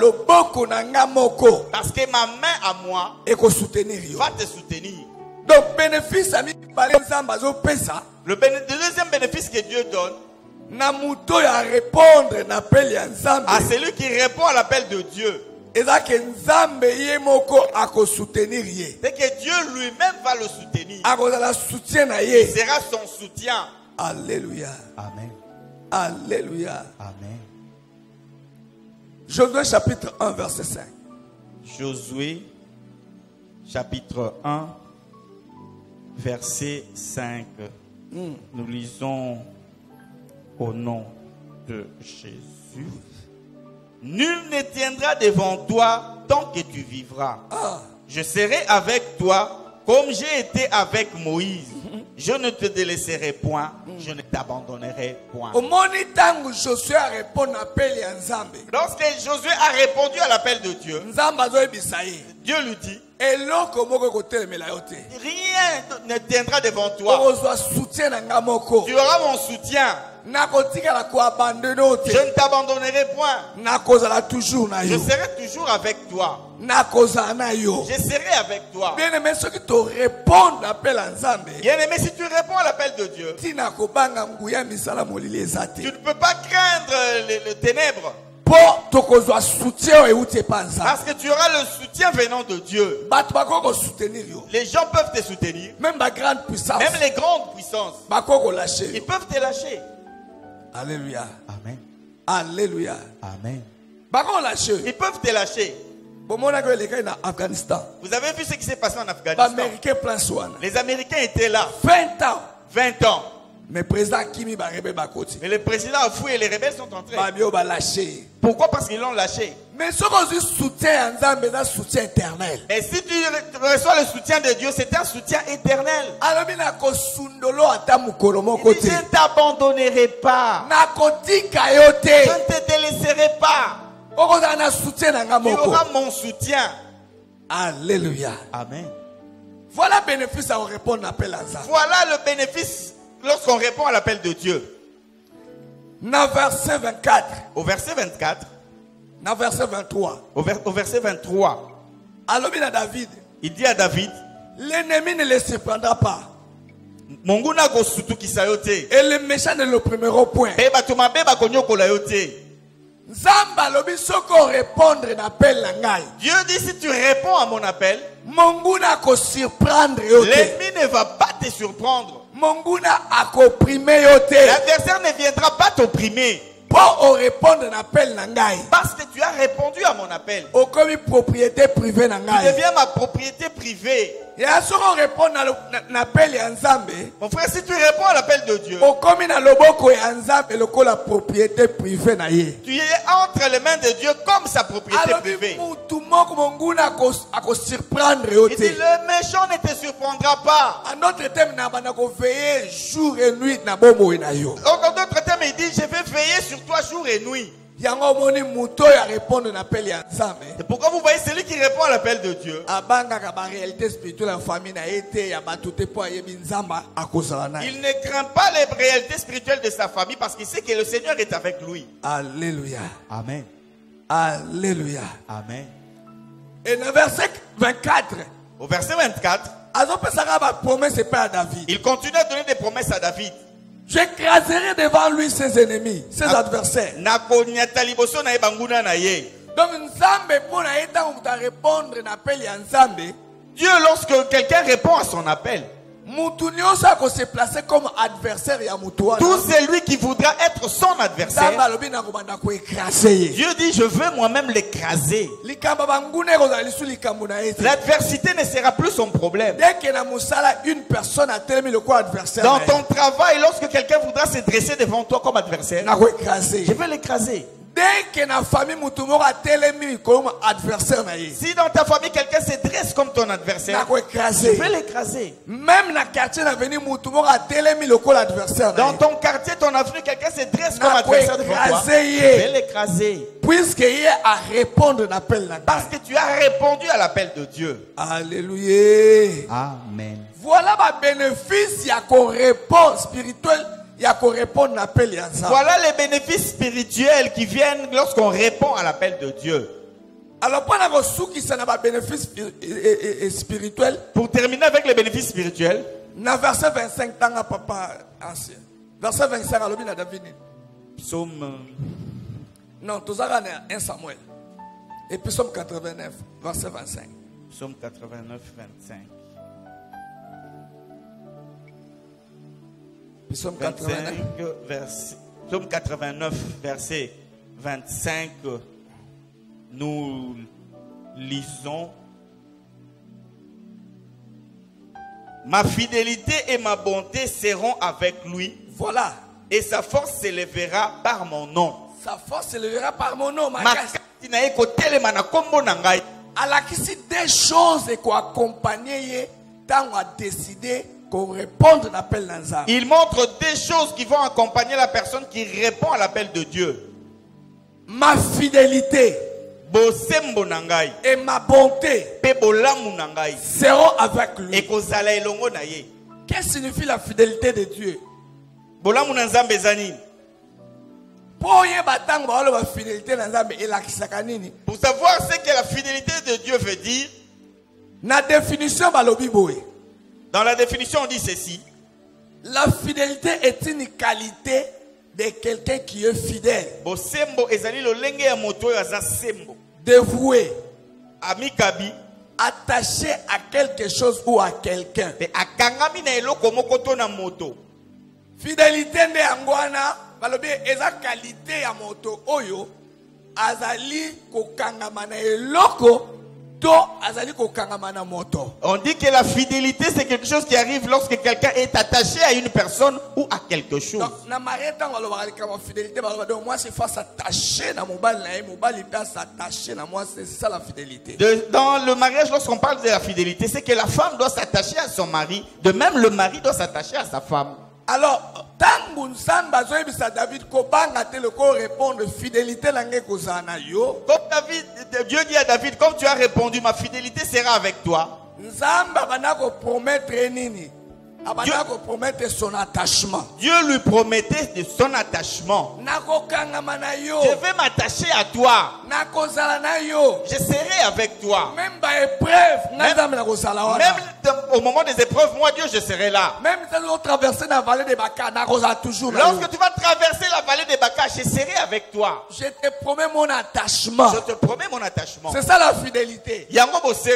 Parce que ma main à moi va te soutenir. Donc, bénéfice, le deuxième bénéfice que Dieu donne à celui qui répond à l'appel de Dieu, c'est que Dieu lui-même va le soutenir. Il sera son soutien. Alléluia. Amen. Alléluia. Amen. Josué chapitre 1 verset 5. Josué chapitre 1 verset 5. Nous lisons au nom de Jésus. Nul ne tiendra devant toi tant que tu vivras. Je serai avec toi comme j'ai été avec Moïse. Je ne te délaisserai point, je ne t'abandonnerai point. Lorsque Josué a répondu à l'appel de Dieu, Dieu lui dit, eloko moko kotelemela yo te. Rien ne tiendra devant toi. Okozwa soutien na nga moko. Tu auras mon soutien. Nakotikala koabandone yo te. Je ne t'abandonnerai point. Nakozala toujours na Je yo. serai toujours avec toi. Nakozala na yo. Je serai avec toi. Bien aimé, ceux qui te répondent à l'appel en Nzambe. Bien aimé, si tu réponds à l'appel de Dieu, Tina kobanga nguya misala molili ezate. tu ne peux pas craindre les ténèbres. Po tokozwa soutien euti pa Nzambe. Parce que tu auras le soutien venant de Dieu. Bato bakoko soutenir yo. Les gens peuvent te soutenir. Même ba grande puissance. Même les grandes puissances. Bakoko lâcher. Ils peuvent te lâcher. Alléluia. Amen. Alléluia. Amen. Bakoko lâcher. Ils peuvent te lâcher. Bomona ko eleka na Afghanistan. Vous avez vu ce qui s'est passé en Afghanistan. Américain place wana. Les Américains étaient là. 20 ans. 20 ans. Mais président Kimi ba rebe bakoti. Mais le président a fouillé et les rebelles sont entrés. Ba bio ba lâcher. Pourquoi? Parce qu'ils l'ont lâché. Mais ce qu'on dit soutien en Nzambe, c'est un soutien éternel. Et si tu reçois le soutien de Dieu, c'est un soutien éternel. Alors mina ko sundolo ata mukolo moko Il dit, te. je ne t'abandonnerai pas. Nakotika yo Je te. ne te délaisserai pas. Okozala na soutien na nga Tu moko. auras mon soutien. Alléluia. Amen. Voilà le bénéfice à répondre à l'appel à Nzambe. Voilà le bénéfice lorsqu'on répond à l'appel de Dieu. Dans verset 24, Au verset 24, dans verset 23, au verset 23, alors bien à David, il dit à David, l'ennemi ne le surprendra pas. Monguna go sutu kisayote. Et les méchants ne l'opprimeront point. Beba tumabe ba konyo kolayote. Nzambe alobi soko répondre à l'appel na ngai. Dieu dit, si tu réponds à mon appel, Monguna ko surprendre yo te. l'ennemi ne va pas te surprendre. Monguna akopprimer yo te. L'adversaire ne viendra pas t'opprimer. Pour répondre à l'appel na ngai. Parce que tu as répondu à mon appel. Okomi propriété privée na Tu ngai. deviens ma propriété privée. Et à ce qu'on répond à l'appel ya Nzambe, Mon frère, si tu réponds à l'appel de Dieu, okomi na loboko ya Nzambe loko la propriété privée na ye. tu es entre les mains de Dieu comme sa propriété Alors privée. mutu moko monguna ako surprendre yo Il dit, te. le méchant ne te surprendra pas. En d'autres termes, na bana ko veiller jour et nuit na bomo na yo. En d'autres termes, il dit, je vais veiller sur toi jour et nuit. Yango moni muto ya répondre na appel ya Nzambe. C'est pourquoi vous voyez celui qui répond à l'appel de Dieu. Abanga ka ba réalité spirituelle en famille na été ya batute po yebi Nzamba akozala na. Il ne craint pas les réalités spirituelles de sa famille parce qu'il sait que le Seigneur est avec lui. Alléluia. Amen. Alléluia. Amen. Et dans verset 24, Au verset 24, azopesaka ba promesse pa à David. il continue à donner des promesses à David. J'écraserai devant lui ses ennemis, ses adversaires. Nakonyata liboso na ye banguna na ye. Donc Nzambe pour na eta on ta répondre na appel ya Nzambe. Dieu, lorsque quelqu'un répond à son appel, Mutu nyonso ako se placer comme adversaire ya mutu wana. tout celui qui voudra être son Nzambe adversaire, alobi na kobanda ko écraser ye. Dieu dit, je veux moi-même l'écraser. Likamba banguna ekozala lisu likambo na ye te. L'adversité ne sera plus son problème. Dès que na musala une personne a telemi le quoi adversaire. Dans ton travail, lorsque quelqu'un voudra se dresser devant toi comme adversaire, na ko écraser. je vais l'écraser. Dès que na famille mutu moko a telemi comme adversaire na ye. Si dans ta famille, quelqu'un se dresse comme ton Na adversaire, ko je écraser. vais l'écraser. Même na quartier na veni mutu moko a telemi le quoi adversaire na Dans ye. ton quartier, ton avenue, quelqu'un se dresse comme Na ko adversaire devant toi, je écraser vais ye. l'écraser. Puisque ye a répondre à l'appel na Parce que tu as répondu à l'appel de Dieu. Alléluia. Amen. Voilà ma bénéfice, il y a qu'on répond spirituel, il y a qu'on répond à l'appel ya Nzambe. Voilà les bénéfices spirituels qui viennent lorsqu'on répond à l'appel de Dieu. Alors pour la souki ça n'a pas bénéfice spirituel. Pour terminer avec les bénéfices spirituels, Dans verset 25 tanga papa ancien. Verset 25 alobi na David. psaume, Non, tout ça est 1 Samuel. Et puis psaume 89 verset 25. psaume 89, 25. Psaume 89. Psaume 89, verset 25, nous lisons: ma fidélité et ma bonté seront avec lui, Voilà. et sa force s'élèvera par mon nom. Sa force se lèvera par mon nom. Makasi na ye kotelema na kombo na ngai. Alakisi des choses et qu'on accompagner tant on a décidé qu'on réponde à l'appel de Nzambe. Il montre des choses qui vont accompagner la personne qui répond à l'appel de Dieu. Ma fidélité, bosembo na ngai et ma bonté pe bolamu na ngai seront avec lui. ekozala elongo na ye. Qu'est-ce que signifie la fidélité de Dieu? Bolamu na nzambe ezani. Pour la fidélité na Nzambe elakisaka nini? Pour savoir ce que la fidélité de Dieu veut dire, Na définition balobi boye. dans la définition on dit ceci. La fidélité est une qualité de quelqu'un qui est fidèle, Bosembo ezali lolenge ya moto oyo aza sembo. dévoué, Amikabi attaché à quelque chose ou à quelqu'un. pe akangami na eloko moko to na moto. Fidélité nde angwana balobi eza qualité ya moto oyo azali kokangama na eloko to azali kokangama na moto. On dit que la fidélité c'est quelque chose qui arrive lorsque quelqu'un est attaché à une personne ou à quelque chose. Donc na marié tant balobaka likama fidélité baloba donc moi c'est face attaché na mobali na ye mobali pe s'attacher na moi, c'est ça la fidélité. Dans le mariage, lorsqu'on parle de la fidélité, c'est que la femme doit s'attacher à son mari. De même, le mari doit s'attacher à sa femme. Alors, tangu nsamba zoyebisa David kobanga te loko répondre fidélité nange kozana yo. Comme Dieu dit à David, comme tu as répondu, ma fidélité sera avec toi. Nzamba banako promettre nini? Abanako promettre son attachement. Dieu lui promettait de son attachement. Nako kangama na yo. Je vais m'attacher à toi. Nako zala na yo. Je serai avec toi. Même ba épreuve, nzamba nako zala wana. Même au moment des épreuves, moi Dieu, je serai là. Même si tu traverses la vallée de Baka, nako zala toujours na yo. Lorsque tu vas traverser la vallée des Baka, je serai avec toi. Je te promets mon attachement. Je te promets mon attachement. C'est ça la fidélité. Yango bosem.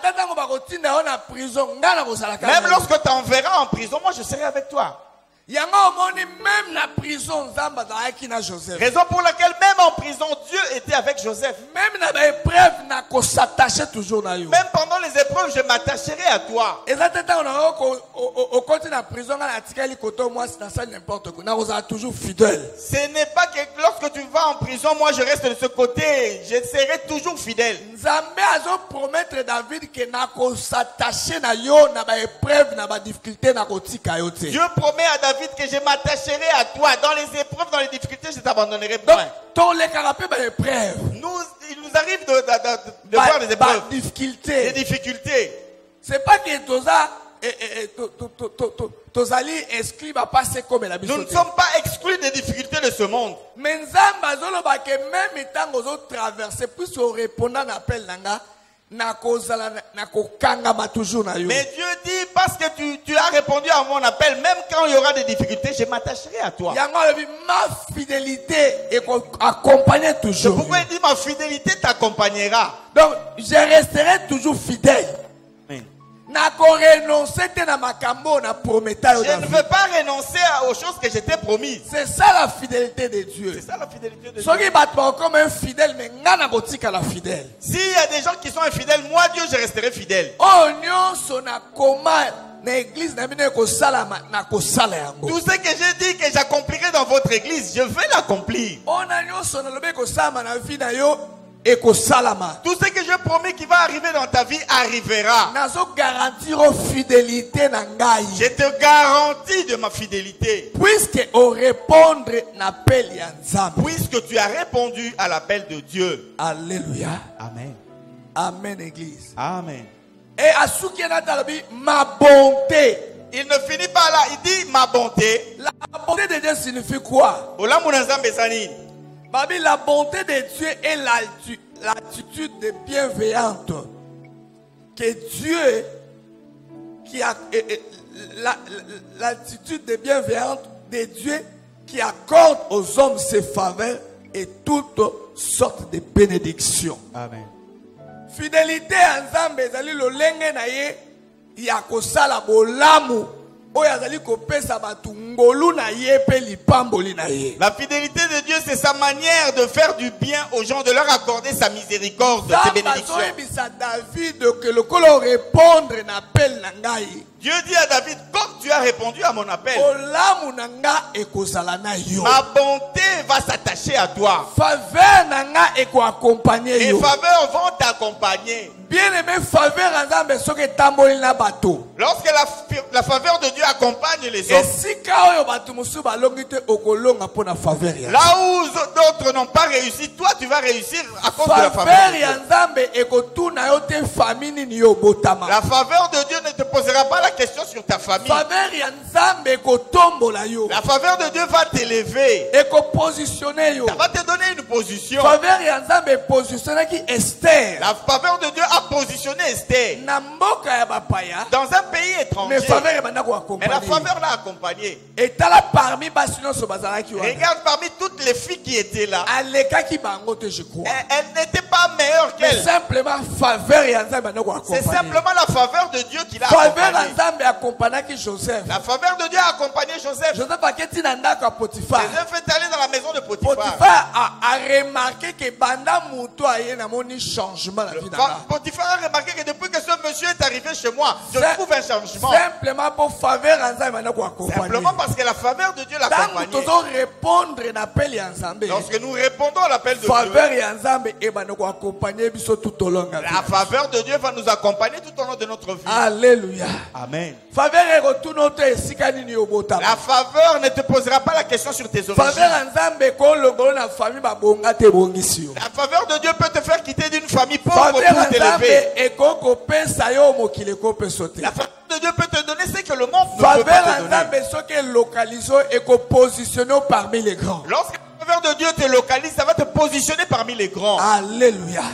Même lorsque tu enverras en prison, moi je serai avec toi. Même la prison, Joseph. Raison pour laquelle même en prison, Dieu était avec Joseph. Même dans les épreuves, s'attacher toujours à lui. Même pendant les épreuves, je m'attacherai à toi. Et ça, au côté de la prison, toujours fidèle. Ce n'est pas que lorsque tu vas en prison, moi je reste de ce côté. Je serai toujours fidèle. Nzambe azo promettre David que nako s'attacher na yo na ba épreuve na ba difficulté na kotika yo te. Dieu promet à David que je m'attacherai à toi. Dans les épreuves, dans les difficultés, je t'abandonnerai pas. Donc, les carapés ba épreuve. Il nous arrive de voir des épreuves. Difficultés. Des difficultés. C'est pas que toza tozali exclu va passer comme la Nous ne sommes pas exclus des difficultés de ce monde. Mais Nzamba zoloba que même étant aux autres traversés, plus au répondant à l'appel nanga, mais Dieu dit, parce que tu as répondu à mon appel, même quand il y aura des difficultés, je m'attacherai à toi. Ma fidélité est accompagnée toujours. Pourquoi il dit ma fidélité t'accompagnera? Donc, je resterai toujours fidèle. Je ne veux pas renoncer aux choses que je t'ai promises. C'est ça la fidélité de Dieu. C'est ça la fidélité de Dieu. Comme un fidèle, mais la fidèle. S'il y a des gens qui sont infidèles, moi Dieu, je resterai fidèle. Oh, l'église tout ce que j'ai dit que j'accomplirai dans votre église, je vais l'accomplir. Tout ce que je promets qui va arriver dans ta vie arrivera. Je te garantis de ma fidélité. Puisque tu as répondu à l'appel de Dieu. Alléluia. Amen. Amen, église. Amen. Et à ce qui est ma bonté. Il ne finit pas là, il dit ma bonté. La bonté de Dieu signifie quoi? La bonté de Dieu est l'attitude de bienveillante que Dieu l'attitude de bienveillante de Dieu qui accorde aux hommes ses faveurs et toutes sortes de bénédictions. Amen. Fidélité ensemble ezali lolenge na ye ya kosala bolamu. La fidélité de Dieu, c'est sa manière de faire du bien aux gens, de leur accorder sa miséricorde, ses bénédictions. Dieu dit à David, comme tu as répondu à mon appel, ma bonté va s'attacher à toi. Faveur nanga eko accompagner Les yo. faveurs vont t'accompagner. Bien aimé, faveur nzambe soki tamboli na bato. Lorsque la faveur de Dieu accompagne les hommes, Esika oyo bato musu balongi te okolonga pona faveur ya. là où d'autres n'ont pas réussi, toi tu vas réussir à cause de la faveur Faveur de ya Dieu. nzambe eko tuna yo te famille ni yo botama. La faveur de Dieu ne te posera pas la question sur ta famille. Faveur ya nzambe eko tombola yo. La faveur de Dieu va t'élever. Eko positionner yo. Ça va te donner une position. Faveur ya nzambe positionner ki Esther. La faveur de Dieu a positionné Esther Na mboka ya bapaya. dans un pays étranger. Mais faveur ya banda ko Mais la accompagner. faveur l'a accompagné. Et tala parmi basi nyonso bazalaki wana. Regarde parmi toutes les filles qui étaient là. Alekaki bango te je crois. Elle n'était pas meilleure Mais qu'elle. simplement faveur ya nzambe banda ko C'est accompagner. simplement la faveur de Dieu qui l'a Faveur ya accompagné. nzambe accompagnaki Joseph. La faveur de Dieu a accompagné Joseph. Joseph aketi na ndako ya Potiphar. Joseph est allé dans la maison de Potiphar. Potiphar a remarqué que banda muto aye na moni changement la vie nanga. Potiphar a remarqué que depuis que ce monsieur est arrivé chez moi, je trouve un changement. Simplement pour faveur ya nzambe banda ko accompagner. Simplement parce que la faveur de Dieu l'a Tango accompagné. tozo répondre na appel ya nzambe. Lorsque nous répondons à l'appel de Dieu, Faveur ya nzambe e banda ko accompagner biso tout au long. la faveur de Dieu va nous accompagner tout au long de notre vie. Alléluia. Amen. Faveur e retourne te esika nini obota. La faveur ne te posera pas la question sur tes Faveur origines. ya nzambe ko longolo na famille babonga te bongisi yo. La faveur de Dieu peut te faire quitter d'une famille pauvre Faveur pour ya t'élever. nzambe eko kopesa yo mokili ko pesote. La faveur de Dieu peut te donner ce que le monde ne peut Faveur pas ya te donner. nzambe soki localiso eko positionner parmi les grands. Lorsque la faveur de Dieu te localise, ça va te positionner parmi les grands. Alléluia.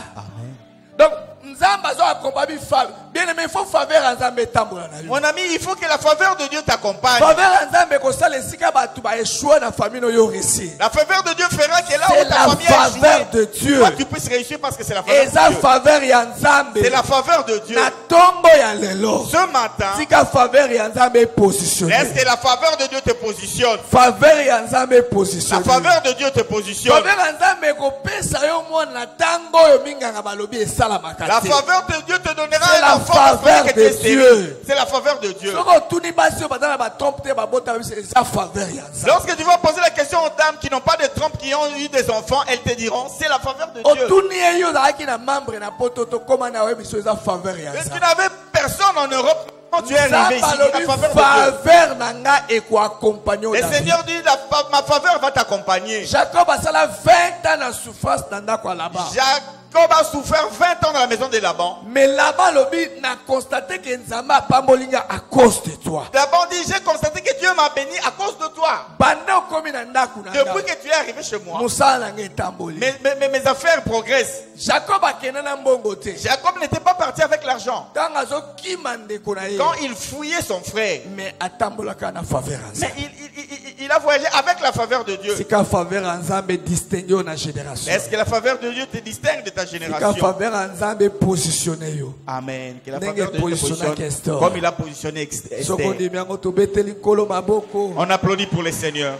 Donc nzambe azo accompagner femme. Bien aimé, il faut faveur ya nzambe tambola na yo. Mon ami, il faut que la faveur de Dieu t'accompagne. Faveur ya nzambe ko sala esika bato ba échouer na famille no yo réussir. La faveur de Dieu fera que là C'est où ta la famille a faveur échoué, de Dieu. toi tu puisses réussir parce que c'est la faveur Eza de Dieu. faveur ya nzambe. C'est la faveur de Dieu. Na tombo ya lelo. Ce matin, Tika faveur ya nzambe positionné. laisse que la faveur de Dieu te positionne. Faveur ya nzambe La positionné. faveur de Dieu te positionne. Faveur ya nzambe ko pesa yo mona tango yo minganga balobi esala makate. La faveur de Dieu te donnera C'est un la enfant faveur que tu de es stérile. Dieu. C'est la faveur de Dieu. Soko tuni basi yo badana ba trompe te ba bota ba c'est sa faveur ya nzambe. Lorsque tu vas poser la question aux dames qui n'ont pas de trompe, qui ont eu des enfants, elles te diront, c'est la faveur de Dieu. Otuni yo zaki na membre na pototo koma na we biso eza faveur ya Mais tu nzambe. n'avais personne en Europe quand tu es arrivé ici. Nzambe La alobi faveur de Dieu. faveur nanga eko accompagner Le Seigneur dit, ma faveur va t'accompagner. Jacob asala 20 ans na souffrance na ndako ya Laban. Jacob a souffert 20 ans dans la maison de Laban. Mais là-bas, lobi n'a constaté que Nzamba a pas molinga à cause de toi. Laban dit, j'ai constaté que Dieu m'a béni à cause de toi. Banda komi na ndaku na Depuis que tu es arrivé chez moi, musala nge tamboli. mes affaires progressent. Jacob akena na mbongo te. Jacob n'était pas parti avec l'argent. Tanga zo kimande kona ye. Quand il fouillait son frère, Mais atambolaka na faveur mais Nzambe. il a voyagé avec la faveur de Dieu. Sika faveur Nzambe distingué na génération. Est-ce que la faveur de Dieu te distingue de ta Sika génération? faveur Nzambe positionné yo. Amen. Que la Ndenge faveur de Dieu te positionne positionne Esther. comme il a positionné Soko Esther. ndi miango to beteli kolo maboko. On applaudit pour le Seigneur.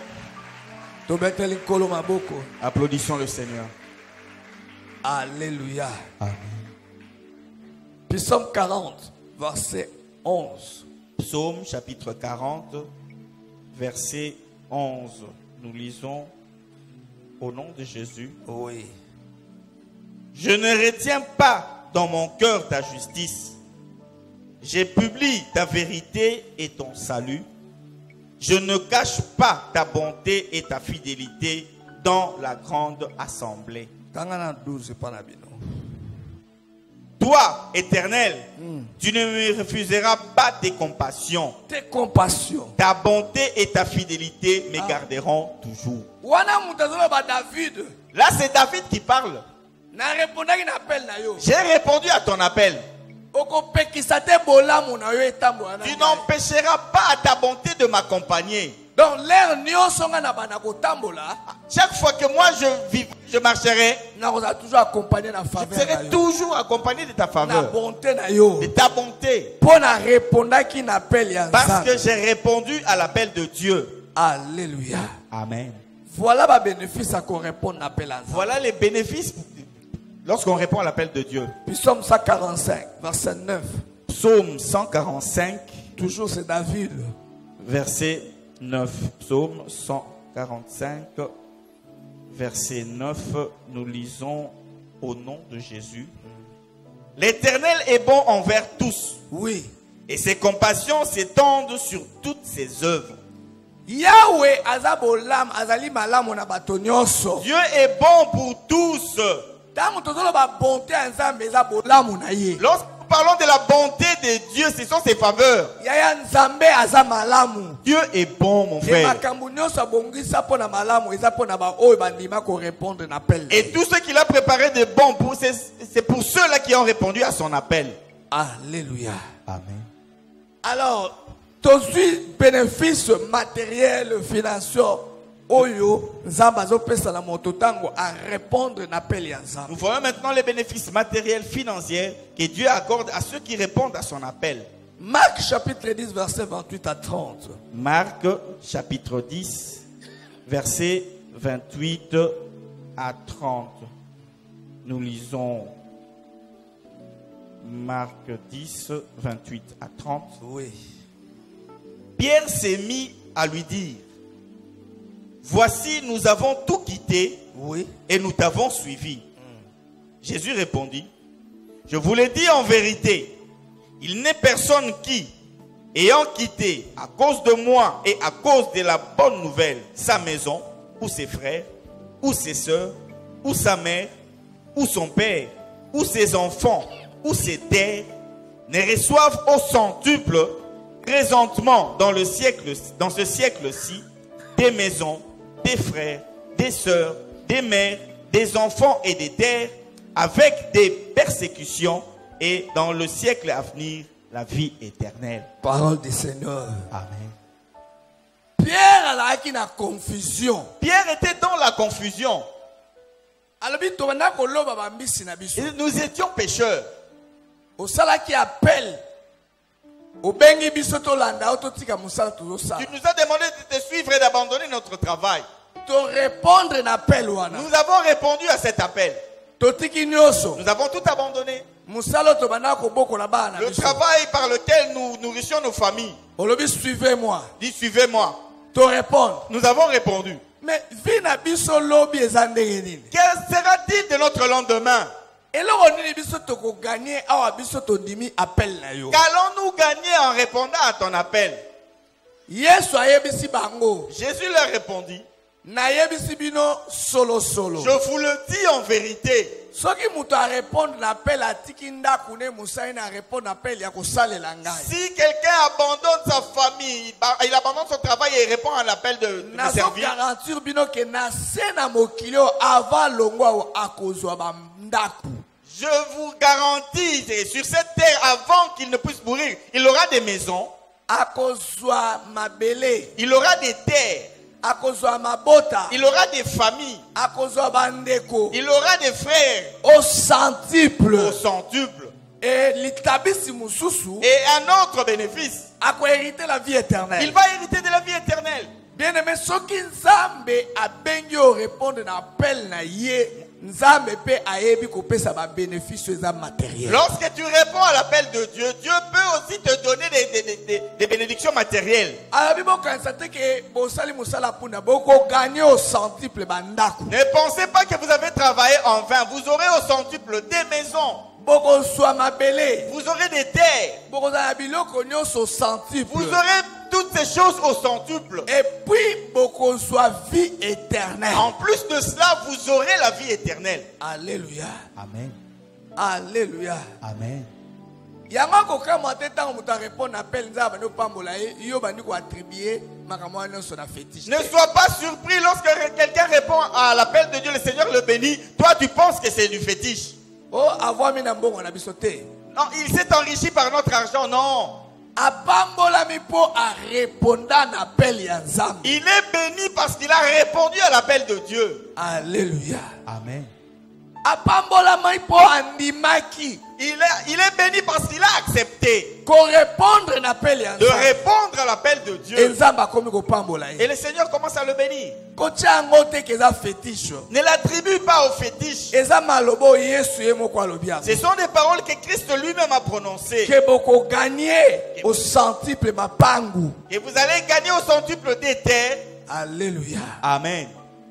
To beteli kolo maboko. Applaudissons le Seigneur. Alléluia. Psaume 40, verset 11. Psaume chapitre 40, verset 11. Nous lisons au nom de Jésus. Oui. Je ne retiens pas dans mon cœur ta justice. Je publie ta vérité et ton salut. Je ne cache pas ta bonté et ta fidélité dans la grande assemblée. Tangana 12 panabino. Toi, Éternel, tu ne me refuseras pas tes compassions. Tes compassions. Ta bonté et ta fidélité me garderont toujours. Wana mutazola ba David. Là, c'est David qui parle. Na répondaki na appel na yo. J'ai répondu à ton appel. Oko pekisa te bolamu na yo etambo na. Tu n'empêcheras pas à ta bonté de m'accompagner. Donc l'air nyonso nga na bana kotambola. Chaque fois que moi je marcherai, Na koza toujours accompagné na je faveur na serai yo. toujours accompagné de ta Na faveur, bonté na yo. de ta bonté. Po na répondaki na appel ya Parce Nzambe. que j'ai répondu à l'appel de Dieu. Alléluia. Amen. Voilà ba bénéfice à qu'on répond à l'appel à Nzambe. Voilà les bénéfices lorsqu'on répond à l'appel de Dieu. Psaume 145, verset 9. Psaume 145, Toujours c'est David. verset 9. Psaume 145, verset 9, nous lisons au nom de Jésus. L'Éternel est bon envers tous. Oui. Et ses compassions s'étendent sur toutes ses œuvres. Yahweh azabolam azali malamu na bato nyonso. Dieu est bon pour tous. Tango tozolo ba bonté nzambe ezabolamu na ye. Lorsque nous parlons de la bonté de Dieu, ce sont ses faveurs. Yaya nzambe azamalamu. Dieu est bon, mon Et frère. makambu nyonso bongisa pona malamu eza pona ba oyo bandima ko répondre na appel. Et tout ce qu'il a préparé de bon, c'est pour ceux-là qui ont répondu à son appel. Alléluia. Amen. Alors, tous bénéfices matériels, financiers, oyo nzamba zo pesa na moto tango à répondre na appel ya nzamba. Nous voyons maintenant les bénéfices matériels, financiers que Dieu accorde à ceux qui répondent à son appel. Marc chapitre 10 verset 28 à 30. Marc chapitre 10 verset 28 à 30. Nous lisons Marc 10 28 à 30. Oui. Pierre s'est mis à lui dire: voici, nous avons tout quitté, Oui. et nous t'avons suivi. Jésus répondit: je vous l'ai dit en vérité, il n'est personne qui, ayant quitté à cause de moi et à cause de la bonne nouvelle sa maison, ou ses frères, ou ses sœurs, ou sa mère, ou son père, ou ses enfants, ou ses terres, ne reçoivent au centuple présentement dans ce siècle-ci des maisons, des frères, des sœurs, des mères, des enfants et des terres, avec des persécutions, et dans le siècle à venir, la vie éternelle. Parole du Seigneur. Amen. Pierre alaki na confusion. Pierre était dans la confusion. Alobi tobanda koloba bambisi na biso. Et nous étions pécheurs. Osalaki appel. Obengi biso tolanda ototika musala tozosala. Tu nous as demandé de te suivre et d'abandonner notre travail. To répondre na appel wana. Nous avons répondu à cet appel. Totiki nyoso. Nous avons tout abandonné. Musala tobanda koboko na bana Le biso. travail par lequel nous nourrissions nos familles. Olobi suivez-moi. Dis, suivez-moi. To répondre. Nous avons répondu. Mais vi na biso lobi ezandenge nini? Quel sera-t-il de notre lendemain? Eloko nini biso toko gagner awa biso tondimi appel na yo. Qu'allons-nous gagner en répondant à ton appel? Yesu ayebisi bango. Jésus leur répondit: Na yebisi bino solo solo. je vous le dis en vérité. Soki muto a répondre na appel atiki ndaku ne musai na répondre na appel ya kosalela ngai. Si quelqu'un abandonne sa famille, il abandonne son travail et répond à l'appel de Na so servir, garantir bino ke na se na mokili o avant longwa akozwa ba ndaku. je vous garantis, et sur cette terre, avant qu'il ne puisse mourir, il aura des maisons, Akozwa mabele. il aura des terres, Akozwa mabota. il aura des familles, Akozwa bandeko. il aura des frères Au centuple. au centuple. Et litabisi mususu. Et un autre bénéfice, Ako hériter la vie éternelle. il va hériter de la vie éternelle. Bien aimé, soki nzambe abengi o répondre na appel na ye, nzambe pe ayebi kopesa ba bénéfices eza matériel. Lorsque tu réponds à l'appel de Dieu, Dieu peut aussi te donner des bénédictions matérielles. Alabi bokanisa te ke bosali musala punda boko gagner au centuple bandako. Ne pensez pas que vous avez travaillé en vain. Vous aurez au centuple des maisons, Boko soa mabele. vous aurez des terres, Boko za biloko nyonso centuple. vous aurez toutes ces choses au centuple. Et puis boko soa vie éternelle. En plus de cela, vous aurez la vie éternelle. Alléluia. Amen. Alléluia. Amen. Yanga kokama te tango muta répondre appel nzaba no pambola yo bandi ko attribuer makamwa nyonso na fétiche. Ne sois pas surpris lorsque quelqu'un répond à l'appel de Dieu, le Seigneur le bénit. Toi, tu penses que c'est du fétiche. Oh, avoir mis na mbongo na biso te. Non, il s'est enrichi par notre argent. Non. Apambola mi po a répondant na appel ya nzambe. Il est béni parce qu'il a répondu à l'appel de Dieu. Alléluia. Amen. Apambola mi po andimaki. Il est béni parce qu'il a accepté Ko répondre na appel ya de nzambe. répondre à l'appel de Et Dieu. nzamba komi ko pambola Et le Seigneur commence à le bénir. Ko tiango te ke za fétiche. Ne l'attribue pas au fétiche. Eza malobo Yesu ye moko alobia. Ce sont des paroles que Christ lui-même a prononcées. Que boko gagner au centuple mapangu. Et vous allez gagner au centuple des terres. Alléluia. Amen.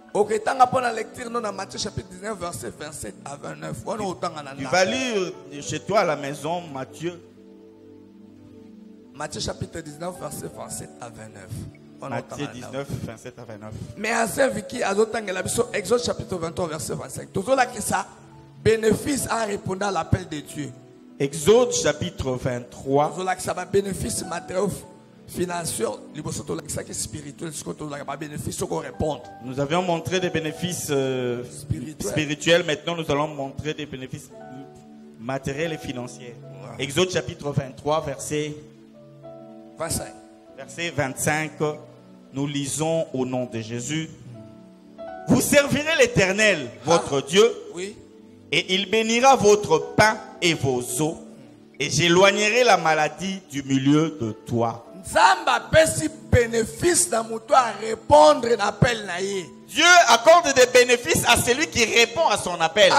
Ok, tant pour la lecture, nous dans Matthieu chapitre 19, verset 27 à 29. Tu vas lire chez toi à la maison Matthieu. Matthieu chapitre 19, verset 27 à 29. Matthieu 19, 27 à 29. Mais ancien Vicky, Exode chapitre 23, verset 25. Toujours là que ça, bénéfice en répondant à l'appel de Dieu. Exode chapitre 23. Toujours là que ça va bénéfice matériel, financier, spirituel, bénéfice qu'on répond. Nous avions montré des bénéfices spirituels. Maintenant, nous allons montrer des bénéfices matériels et financiers. Ouais. Exode chapitre 23, verset 25. Verset 25, nous lisons au nom de Jésus. Vous servirez l'Éternel, votre Dieu, oui. Et il bénira votre pain et vos eaux, et j'éloignerai la maladie du milieu de toi. Dieu accorde des bénéfices à celui qui répond à son appel.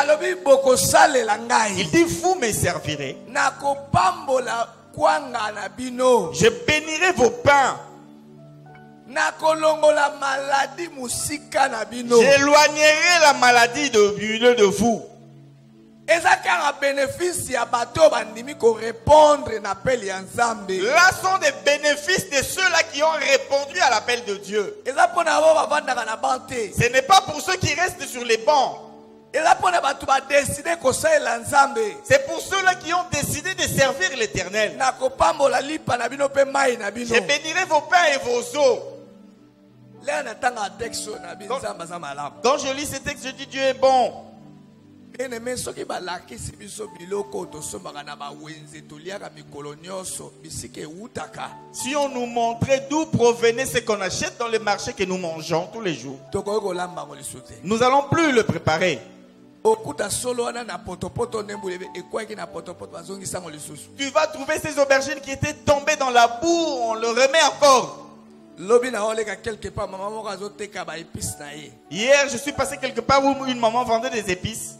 Il dit, vous me servirez. Je bénirai vos pains. J'éloignerai la maladie du milieu de vous. Là sont des bénéfices de ceux-là qui ont répondu à l'appel de Dieu. Ce n'est pas pour ceux qui restent sur les bancs. C'est pour ceux-là qui ont décidé de servir l'Éternel. Je bénirai vos pains et vos eaux. Quand je lis ce texte, je dis Dieu est bon. Si on nous montrait d'où provenait ce qu'on achète dans les marchés que nous mangeons tous les jours, nous n'allons plus le préparer. Tu vas trouver ces aubergines qui étaient tombées dans la boue, on le remet encore. Hier, je suis passé quelque part où une maman vendait des épices.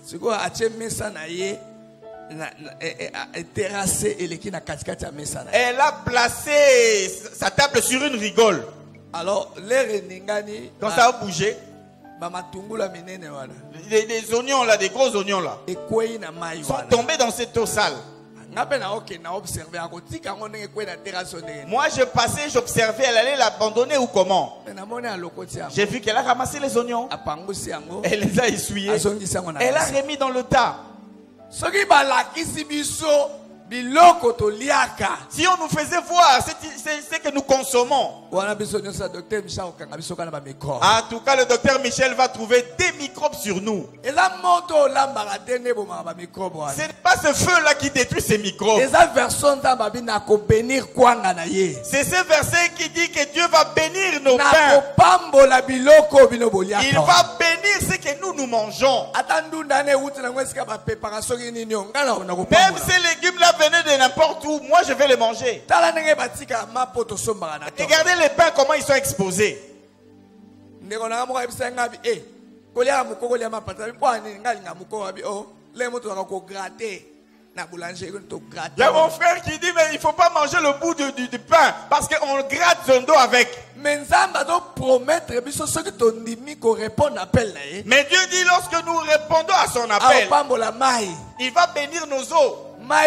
Elle a placé sa table sur une rigole. Alors, quand ça a bougé, les oignons là, des gros oignons là, sont tombés dans cette eau sale. Moi je passais, j'observais, elle allait l'abandonner ou comment. J'ai vu qu'elle a ramassé les oignons, elle les a essuyés, elle a remis dans le tas. Si on nous faisait voir ce que nous consommons, en tout cas le docteur Michel va trouver des microbes sur nous. Ce n'est pas ce feu-là qui détruit ces microbes. C'est ce verset qui dit que Dieu va bénir nos pains. Il va bénir ce que nous mangeons. Même ces légumes-là venaient de n'importe où, moi je vais les manger. Regardez les pains, comment ils sont exposés. Il y a mon frère qui dit mais il ne faut pas manger le bout du pain parce qu'on gratte son dos avec. Mais Dieu dit lorsque nous répondons à son appel, il va bénir nos eaux.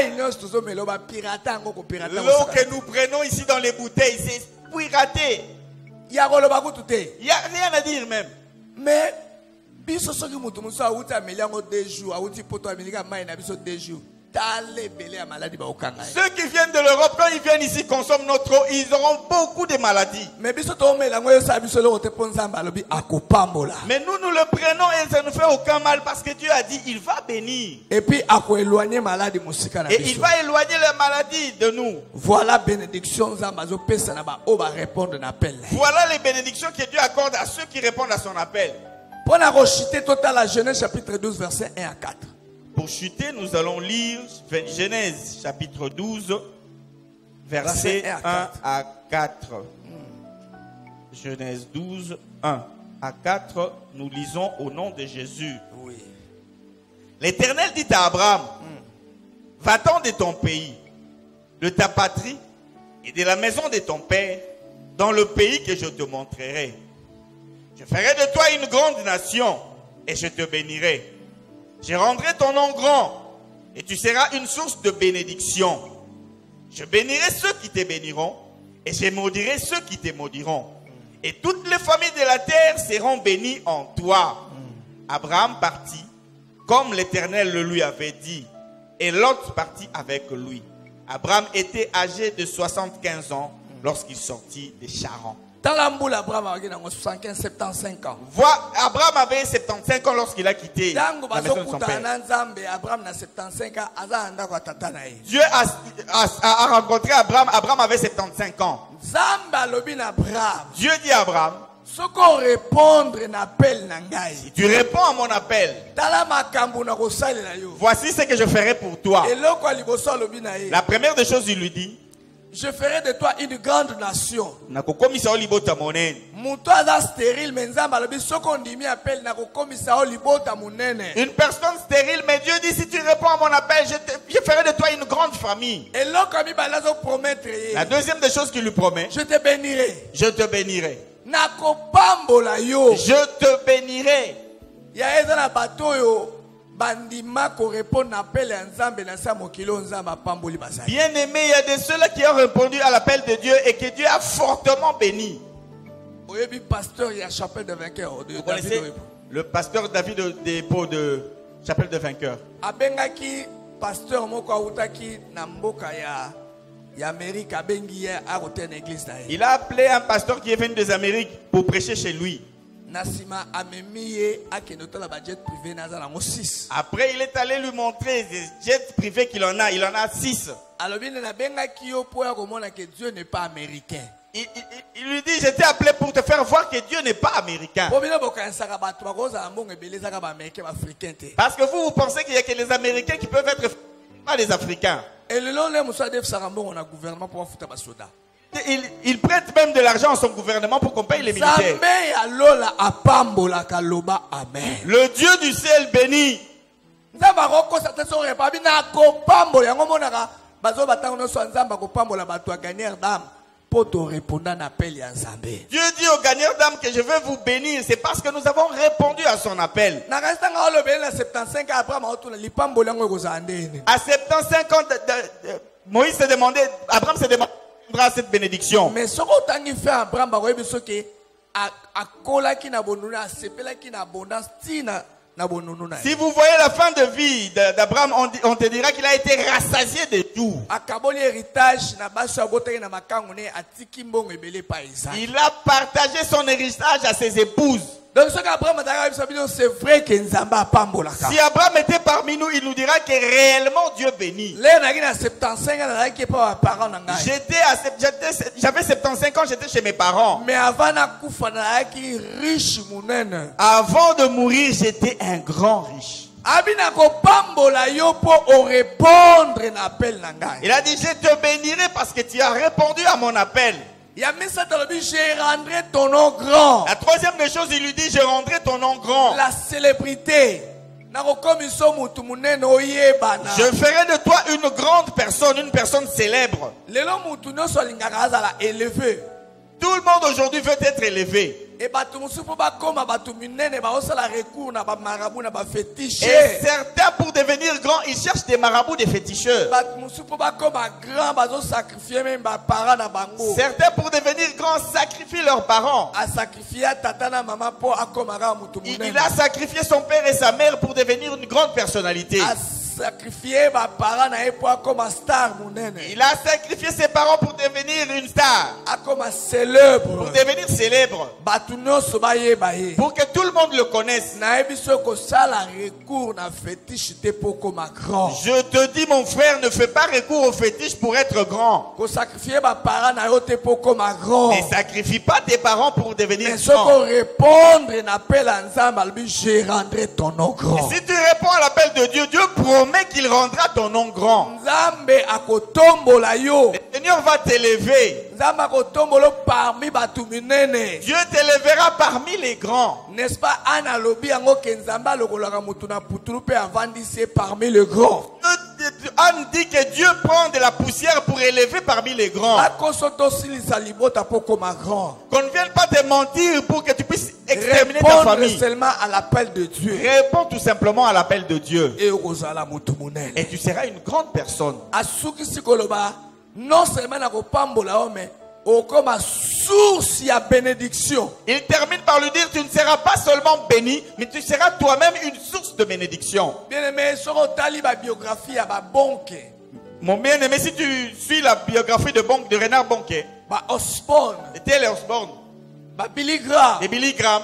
L'eau que nous prenons ici dans les bouteilles, c'est piraté. Il n'y a rien à dire même. Mais ceux qui viennent de l'Europe, quand ils viennent ici, consomment notre eau, ils auront beaucoup de maladies. Mais nous, nous le prenons et ça ne fait aucun mal parce que Dieu a dit, il va bénir. Et puis, il va éloigner la maladie de nous. Voilà les bénédictions que Dieu accorde à ceux qui répondent à son appel. Pour la rechuter totale à Genèse chapitre 12, verset 1 à 4. Pour chuter, nous allons lire Genèse chapitre 12, verset 1 à 4. Genèse 12, 1 à 4, nous lisons au nom de Jésus. Oui. L'Éternel dit à Abraham, va-t'en de ton pays, de ta patrie et de la maison de ton père, dans le pays que je te montrerai. Je ferai de toi une grande nation et je te bénirai. Je rendrai ton nom grand et tu seras une source de bénédiction. Je bénirai ceux qui te béniront et je maudirai ceux qui te maudiront. Et toutes les familles de la terre seront bénies en toi. Abraham partit comme l'Éternel le lui avait dit. Et Lot partit avec lui. Abraham était âgé de 75 ans lorsqu'il sortit de Charan. Abraham avait 75 ans. Abraham avait 75 ans lorsqu'il a quitté la maison de son père. Dieu a rencontré Abraham. Abraham avait 75 ans. Dieu dit à Abraham, si tu réponds à mon appel, voici ce que je ferai pour toi. La première des choses, il lui dit, je ferai de toi une grande nation. Une personne stérile, mais Dieu dit, si tu réponds à mon appel, je ferai de toi une grande famille. La deuxième des choses qu'il lui promet, je te bénirai. Je te bénirai. Je te bénirai. Bien aimé, il y a de ceux-là qui ont répondu à l'appel de Dieu et que Dieu a fortement béni. Vous connaissez le pasteur David Depo de Chapelle de Vainqueurs. Il a appelé un pasteur qui est venu des Amériques pour prêcher chez lui. Après, il est allé lui montrer des jets privés qu'il en a. Il en a 6. Il lui dit, je t'ai appelé pour te faire voir que Dieu n'est pas américain. Parce que vous pensez qu'il n'y a que les Américains qui peuvent être pas les Africains. Il prête même de l'argent à son gouvernement pour qu'on paye les militaires. Le Dieu du ciel bénit. Dieu dit aux gagneurs d'âme que je vais vous bénir. C'est parce que nous avons répondu à son appel. À 75 ans, Moïse s'est demandé, Abraham s'est demandé cette bénédiction. Mais ce qu'on fait Abraham, si vous voyez la fin de vie d'Abraham, on te dira qu'il a été rassasié de tout. Il a partagé son héritage à ses épouses. Donc, c'est vrai que si Abraham était parmi nous, il nous dira que réellement Dieu bénit. J'avais 75 ans, j'étais chez mes parents. Mais avant de mourir, j'étais un grand riche. Il a dit, je te bénirai parce que tu as répondu à mon appel. Je rendrai ton nom grand. La troisième des choses, il lui dit, je rendrai ton nom grand. La célébrité. Je ferai de toi une grande personne, une personne célèbre. Tout le monde aujourd'hui veut être élevé. Et certains, pour devenir grands, ils cherchent des marabouts, des féticheurs. Certains, pour devenir grands, sacrifient leurs parents. Il a sacrifié son père et sa mère pour devenir une grande personnalité. Il a sacrifié ses parents pour devenir une star. Pour devenir célèbre. Pour que tout le monde le connaisse. Je te dis, mon frère, ne fais pas recours au fétiche pour être grand. Ne sacrifie pas tes parents pour devenir grand. Et si tu réponds à l'appel de Dieu, Dieu promet qu'il rendra ton nom grand. Le Seigneur va t'élever. Dieu t'élèvera parmi les grands. N'est-ce pas? Parmi les grands. Anne dit que Dieu prend de la poussière pour élever parmi les grands. Qu'on ne vienne pas te mentir pour que tu puisses exterminer ta famille. Seulement à l'appel de Dieu. Réponds tout simplement à l'appel de Dieu. Et tu seras une grande personne. Non seulement mais comme source à bénédiction. Il termine par lui dire, tu ne seras pas seulement béni, mais tu seras toi-même une source de bénédiction. Bien-aimé, sur ta biographie à banque. Mon bien-aimé, si tu suis la biographie de Renard Bonke, Osborne, de Taylor Osborne, Billy Graham, de Billy Graham,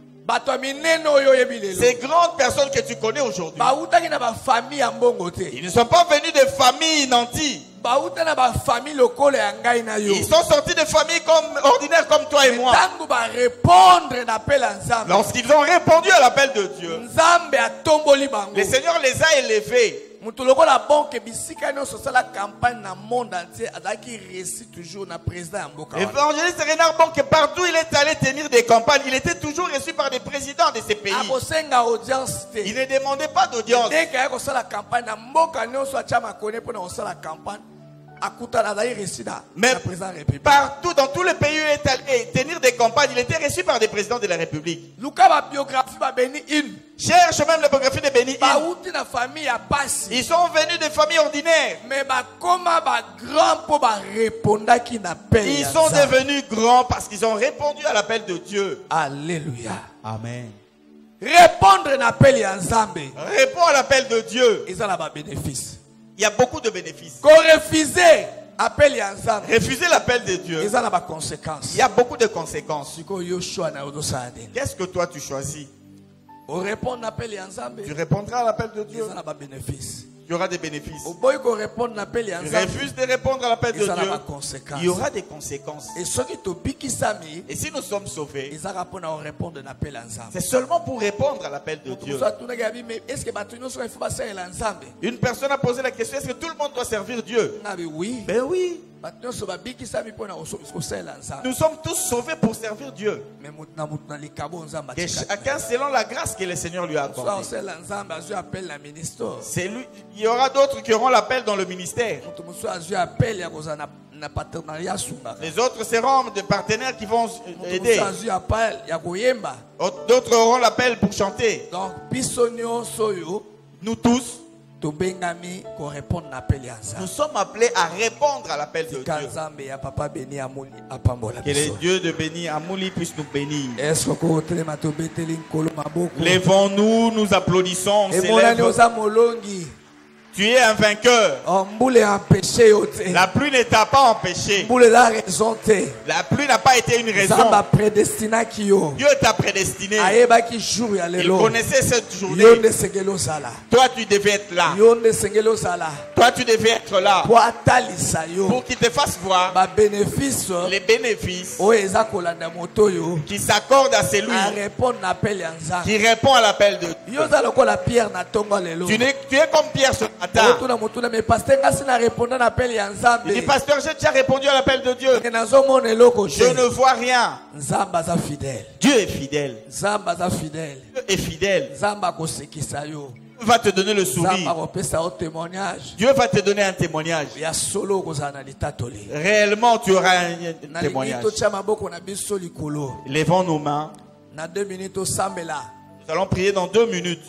ces grandes personnes que tu connais aujourd'hui, ils ne sont pas venus de familles nantis. Ils sont sortis de familles ordinaires comme toi et moi. Lorsqu'ils ont répondu à l'appel de Dieu, le Seigneur les a élevés. Évangéliste Renard Bonke, partout il est allé tenir des campagnes, il était toujours reçu par des présidents de ces pays. Il ne demandait pas d'audience. Mais partout dans tous les pays où il est allé tenir des campagnes, il était reçu par des présidents de la République. Cherche même la biographie de Béni. Ils sont venus de familles ordinaires. Ils sont devenus grands parce qu'ils ont répondu à l'appel de Dieu. Alléluia. Amen. Répondre à l'appel Réponds à l'appel de Dieu. Ils ont un bénéfice. Il y a beaucoup de bénéfices. Refuser l'appel de Dieu. Il y a conséquences. Il y a beaucoup de conséquences. Qu'est-ce que toi tu choisis? Tu répondras à l'appel de Dieu. Il y aura des bénéfices. Tu refuses de répondre à l'appel de Dieu. Il y aura des conséquences. Et si nous sommes sauvés, c'est seulement pour répondre à l'appel de Dieu. Une personne a posé la question, est-ce que tout le monde doit servir Dieu? Ben oui. Nous sommes tous sauvés pour servir Dieu. Et chacun selon la grâce que le Seigneur lui a accordée. Il y aura d'autres qui auront l'appel dans le ministère. Les autres seront des partenaires qui vont aider. D'autres auront l'appel pour chanter. Donc, nous tous, nous sommes appelés à répondre à l'appel de Dieu. Que le Dieu de béni Amouli puisse nous bénir. Lèvons-nous, nous applaudissons. Tu es un vainqueur. La pluie ne t'a pas empêché. La pluie n'a pas été une raison. Dieu t'a prédestiné. Il connaissait cette journée. Toi, tu devais être là. Toi, tu devais être là. Pour qu'il te fasse voir les bénéfices qui s'accordent à celui qui répond à l'appel de Dieu. Tu es comme Pierre ce matin. Il dit, pasteur, j'ai déjà répondu à l'appel de Dieu. Je ne vois rien. Dieu est fidèle. Dieu est fidèle. Dieu va te donner le sourire. Dieu va te donner un témoignage. Réellement, tu auras un témoignage. Lèvons nos mains. Nous allons prier dans 2 minutes.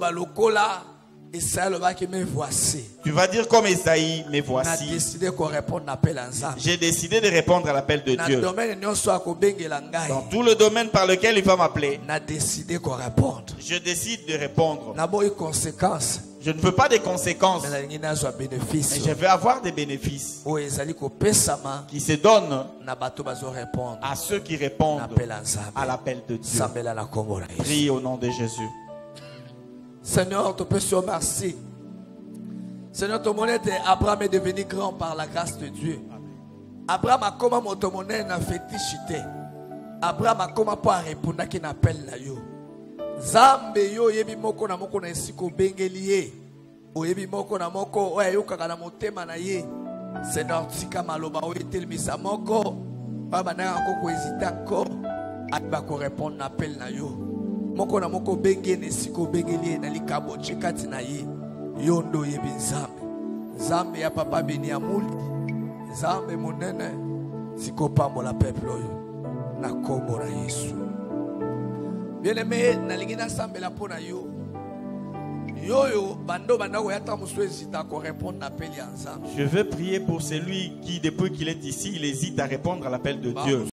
Tu vas dire comme Esaïe, me voici. J'ai décidé de répondre à l'appel de Dieu. Dans tout le domaine par lequel il va m'appeler, je décide de répondre. Je ne veux pas des conséquences, mais je veux avoir des bénéfices qui se donnent à ceux qui répondent à l'appel de Dieu. Prie au nom de Jésus. Seigneur, te peux merci. Seigneur, ton monnaie Abraham est devenu grand par la grâce de Dieu. Abraham a comme mon monnaie n'a fétichité. Abraham a comme pour répondre qui n'appelle la yo. Zambe yo yebi moko na moko na esiko bengelié. O yebi moko na moko o ayo kaka na motema na ye. Seigneur, tika maloba o etel misa moko. Baba na ko hésiter encore. Aba ko répondre na appel na yo. Moko na moko benge nesiko bengelie na likabo chekati na ye yondo yebi nzambe Nzambe ya papa Beniamul, Nzambe monene, sikopambola peuple oyo na kombo na Yesu. Bien-aimé, nalingi na sambela pona yo. Yo bando bandako yata muswezi ta ko répondre à l'appel ya Nzambe. Je veux prier pour celui qui depuis qu'il est ici, il hésite à répondre à l'appel de Dieu.